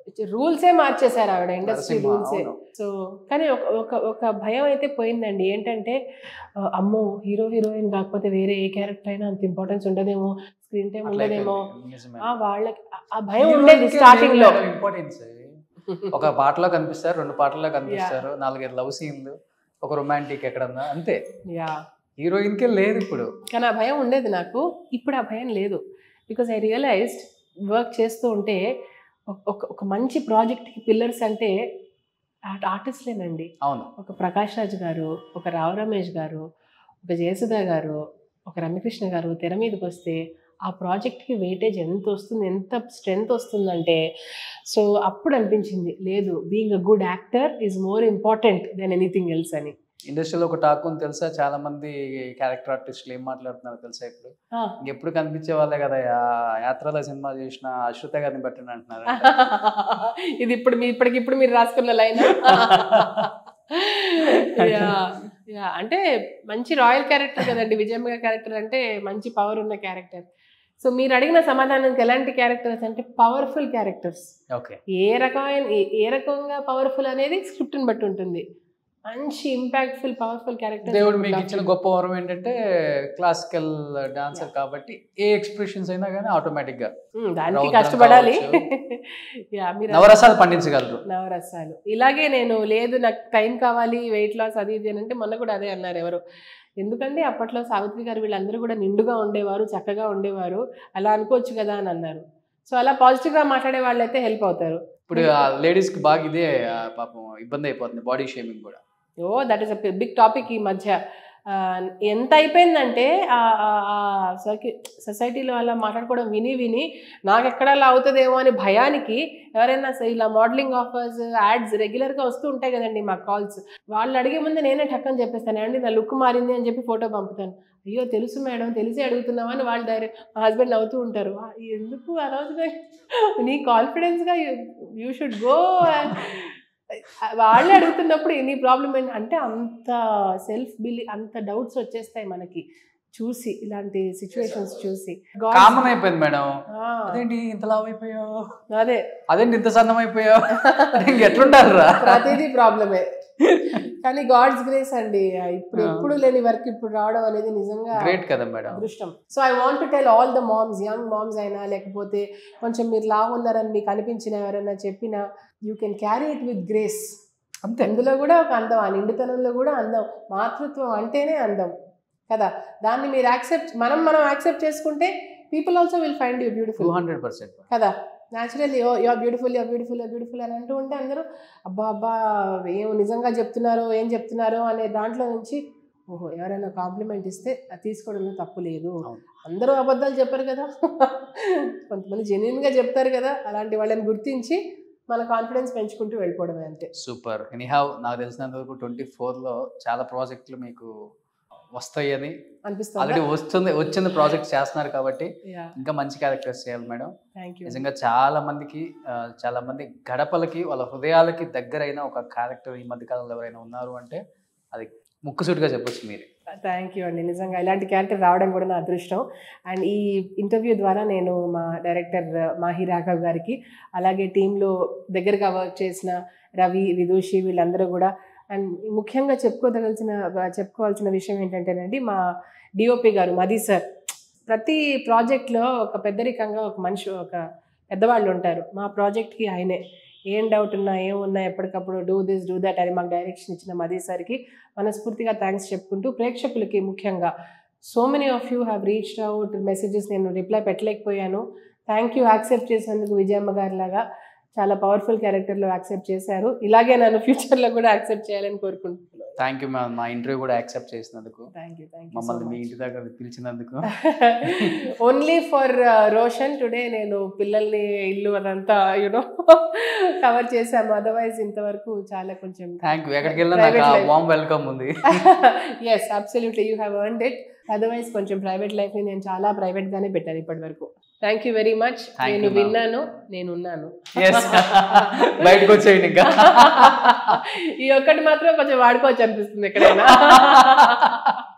రూల్సే మార్చేశారు ఆవిడ, ఇండస్ట్రీ రూల్సే. సో కానీ ఒక ఒక భయం అయితే పోయిందండి. ఏంటంటే అమ్మో హీరో హీరోయిన్ కాకపోతే వేరే ఏ క్యారెక్టర్ అయినా అంత ఇంపార్టెన్స్ ఉండదేమో, స్క్రీన్ టైం ఉండదేమో, వాళ్ళకి ఆ భయం ఉండేది స్టార్టింగ్ లో. ఇంపార్టెన్స్ ఒక పాటలో కనిపిస్తారు, రెండు పాటల్లో కనిపిస్తారు, నాలుగైదు లవ్ సీన్లు, ఒక రొమాంటిక్ ఎక్కడన్నా అంతే. యా హీరోయిన్ కే లేదు ఇప్పుడు. కానీ ఆ భయం ఉండేది నాకు, ఇప్పుడు ఆ భయం లేదు. బికాజ్ ఐ రియలైజ్డ్ వర్క్ చేస్తూ ఉంటే ఒక ఒక మంచి ప్రాజెక్ట్కి పిల్లర్స్ అంటే ఆర్టిస్ట్లేనండి. అవును. ఒక ప్రకాష్ రాజ్ గారు, ఒక రావు రమేష్ గారు, ఒక జయసుధా గారు, ఒక రమ్యకృష్ణ గారు తెర మీదకి వస్తే ఆ ప్రాజెక్ట్కి వెయిటేజ్ ఎంత వస్తుంది, ఎంత స్ట్రెంగ్త్ వస్తుందంటే, సో అప్పుడు అనిపించింది లేదు, being a good actor is more important then anything else అని. ఇండస్ట్రీలో ఒక టాక్ ఉంది తెలుసా, చాలా మంది క్యారెక్టర్ ఆర్టిస్టులు ఏం మాట్లాడుతున్నారు తెలుసా, ఇప్పుడు ఎప్పుడు కనిపించే వాళ్ళే కదా, యాత్రలో సినిమా చేసిన అశ్రుత గారిని పెట్టండి అంటున్నారు. ఇది ఇప్పుడు మీ ఇప్పటికి ఇప్పుడు మీరు రాసుకున్న లైన్. అంటే మంచి రాయల్ క్యారెక్టర్ కదండి విజయమ్మ గారి క్యారెక్టర్, అంటే మంచి పవర్ ఉన్న క్యారెక్టర్. సో మీరు అడిగిన సమాధానానికి ఎలాంటి క్యారెక్టర్స్ అంటే పవర్ఫుల్ క్యారెక్టర్స్. ఓకే. ఏ రకమైన ఏ రకంగా పవర్ఫుల్ అనేది స్క్రిప్ట్ని బట్టి ఉంటుంది. మంచి ఇంపాక్ట్ఫుల్ పవర్ఫుల్ క్యారెక్టర్. దేవుడు మీకు ఇచ్చిన గొప్ప వరం ఏంటంటే క్లాసికల్ డాన్సర్ కాబట్టి ఏ ఎక్స్ప్రెషన్స్ అయినా కానీ ఆటోమేటిక్ గా దానికి కష్టపడాలి. నవరసాలు పండించగలరు. నవరసాలు ఇలాగే నేను లేదు నాకు టైం కావాలి, వెయిట్ లాస్ అది ఇది అని అంటే మొన్న కూడా అదే అన్నారు ఎవరు, ఎందుకంటే అప్పట్లో సావిత్రి గారు వీళ్ళందరూ కూడా నిండుగా ఉండేవారు, చక్కగా ఉండేవారు, అలా అనుకోవచ్చు కదా అని అన్నారు. సో అలా పాజిటివ్ గా మాట్లాడే వాళ్ళు అయితే హెల్ప్ అవుతారు. ఇప్పుడు లేడీస్ కి బాగా ఇదే పాపం ఇబ్బంది అయిపోతుంది, బాడీ షేమింగ్ కూడా. Oh that is a big topic ఈ మధ్య. ఎంత అయిపోయిందంటే సొసైటీలో అలా మాట్లాడుకోవడం విని విని నాకు ఎక్కడ అలా అవుతుందేమో అని భయానికి ఎవరైనా ఇలా మోడలింగ్ ఆఫర్స్ యాడ్స్ రెగ్యులర్గా వస్తూ ఉంటాయి కదండి మాకు కాల్స్, వాళ్ళు అడిగే ముందు నేనే టక్కని చెప్పేస్తాను అండి నా లుక్ మారింది అని చెప్పి ఫోటో పంపుతాను. అయ్యో తెలుసు మేడం, తెలిసి అడుగుతున్నామని వాళ్ళు డైరెక్ట్ మా హస్బెండ్ అవుతూ ఉంటారు. ఎందుకు ఆ రోజు నీ కాన్ఫిడెన్స్గా యూ షుడ్ గో, వాళ్ళే అడుగుతున్నప్పుడు నీ ప్రాబ్లం ఏంటి అంటే అంత సెల్ఫ్ బిలీవ్, అంత డౌట్స్ వచ్చేస్తాయి మనకి చూసి, ఇలాంటి సిచ్యువేషన్స్ చూసి. కామన్ అయిపోయింది మేడం, అదేంటి ఇంత లావ్ అయిపోయావు, అదే అదేంటి ఇంత సన్నం అయిపోయావు, ఎట్లుంటారు ప్రతిదీ ప్రాబ్లమే. కానీ గాడ్స్ గ్రేస్ అండి, ఇప్పుడు ఎప్పుడు లేని వర్క్ ఇప్పుడు రావడం అనేది నిజంగా గ్రేట్ కదా మేడం, అదృష్టం. So I want to tell all the moms, young moms అయినా లేకపోతే కొంచెం మీరు లావు ఉన్నారని మీకు అనిపించిన ఎవరైనా చెప్పినా, you can carry it with grace. అంతే. అందులో కూడా ఒక అందం, ఆ నిండుతనంలో కూడా అందం, మాతృత్వం అంటేనే అందం కదా. దాన్ని మీరు యాక్సెప్ట్ మనం మనం యాక్సెప్ట్ చేసుకుంటే people also will find you beautiful. Hundred percent కదా. Naturally yo you are beautiful, you are beautiful, you beautiful అని అంటూ ఉంటే అందరూ అబ్బా అబ్బా ఏం నిజంగా చెప్తున్నారో ఏం చెప్తున్నారో అనే దాంట్లో నుంచి ఓహో ఎవరైనా కాంప్లిమెంట్ ఇస్తే అది తీసుకోవడంలో తప్పు లేదు. అందరూ అబద్ధాలు చెప్పరు కదా, కొంతమంది జెన్యున్గా చెప్తారు కదా, అలాంటి వాళ్ళని గుర్తించి మన కాన్ఫిడెన్స్ పెంచుకుంటూ వెళ్ళిపోవడమే అంతే. సూపర్. ఎనీహౌ నాకు తెలిసినంత వరకు ట్వంటీ ఫోర్లో చాలా ప్రాజెక్టులు మీకు వస్తాయని అనిపిస్తుంది, ఆల్రెడీ వస్తుంది, వచ్చింది ప్రాజెక్ట్ చేస్తున్నారు కాబట్టి ఇంకా మంచి క్యారెక్టర్స్ చేయాలి మేడం. నిజంగా చాలా మందికి చాలా మంది గడపలకి వాళ్ళ హృదయాలకి దగ్గరైన ఒక క్యారెక్టర్ ఈ మధ్య కాలంలో ఎవరైనా ఉన్నారు అంటే అది ముక్కుసూటిగా చెప్పొచ్చు మీరే. థ్యాంక్ యూ అండి, నిజంగా ఇలాంటి క్యారెక్టర్ రావడం కూడా నా అదృష్టం. అండ్ ఈ ఇంటర్వ్యూ ద్వారా నేను మా డైరెక్టర్ మాహి రాఘవ్ గారికి, అలాగే టీంలో దగ్గరగా వర్క్ చేసిన రవి, విదూషి వీళ్ళందరూ కూడా, అండ్ ముఖ్యంగా చెప్పుకోదలసిన చెప్పుకోవాల్సిన విషయం ఏంటంటేనండి మా డిఓపి గారు మది సార్. ప్రతి ప్రాజెక్ట్లో ఒక పెద్దరికంగా ఒక మనిషి, ఒక పెద్దవాళ్ళు ఉంటారు. మా ప్రాజెక్ట్కి ఆయనే ఏం డౌట్ ఉన్నా ఏమున్నా ఎప్పటికప్పుడు డూ దిస్ డూ దట్ అని మాకు డైరెక్షన్ ఇచ్చిన మది సార్కి మనస్ఫూర్తిగా థ్యాంక్స్ చెప్పుకుంటూ, ప్రేక్షకులకి ముఖ్యంగా so many of you have reached out messages, నేను రిప్లై పెట్టలేకపోయాను. థ్యాంక్ యూ యాక్సెప్ట్ చేసినందుకు. విజయమ్మ గారి లాగా చాలా పవర్ఫుల్ క్యారెక్టర్లో యాక్సెప్ట్ చేశారు, ఇలాగే నన్ను ఫ్యూచర్లో కూడా యాక్సెప్ట్ చేయాలని కోరుకుంటున్నాను. థ్యాంక్ యూ మ్యామ్, మా ఇంటర్వ్యూ కూడా యాక్సెప్ట్ చేసినందుకు. థ్యాంక్ యూ థ్యాంక్ యూ మమ్మల్ని మీ ఇంటి దగ్గర పిలిచినందుకు. ఓన్లీ ఫర్ రోషన్ టుడే నేను పిల్లల్ని ఇల్లు అదంతా యూనో కవర్ చేశాము, అదర్వైజ్ ఇంతవరకు చాలా కొంచెం. Thank you. ఎక్కడికి వెళ్ళినా నాకు వార్మ్ వెల్కమ్ ఉంది. Yes absolutely, you have earned it. Otherwise కొంచెం ప్రైవేట్ లైఫ్ని నేను చాలా ప్రైవేట్గానే పెట్టాను ఇప్పటి వరకు. Thank you very much. నేను విన్నాను, నేను ఉన్నాను. బయటకు వచ్చేయండి ఇంకా. ఈ ఒక్కటి మాత్రం కొంచెం వాడుకోవచ్చు అనిపిస్తుంది ఎక్కడైనా.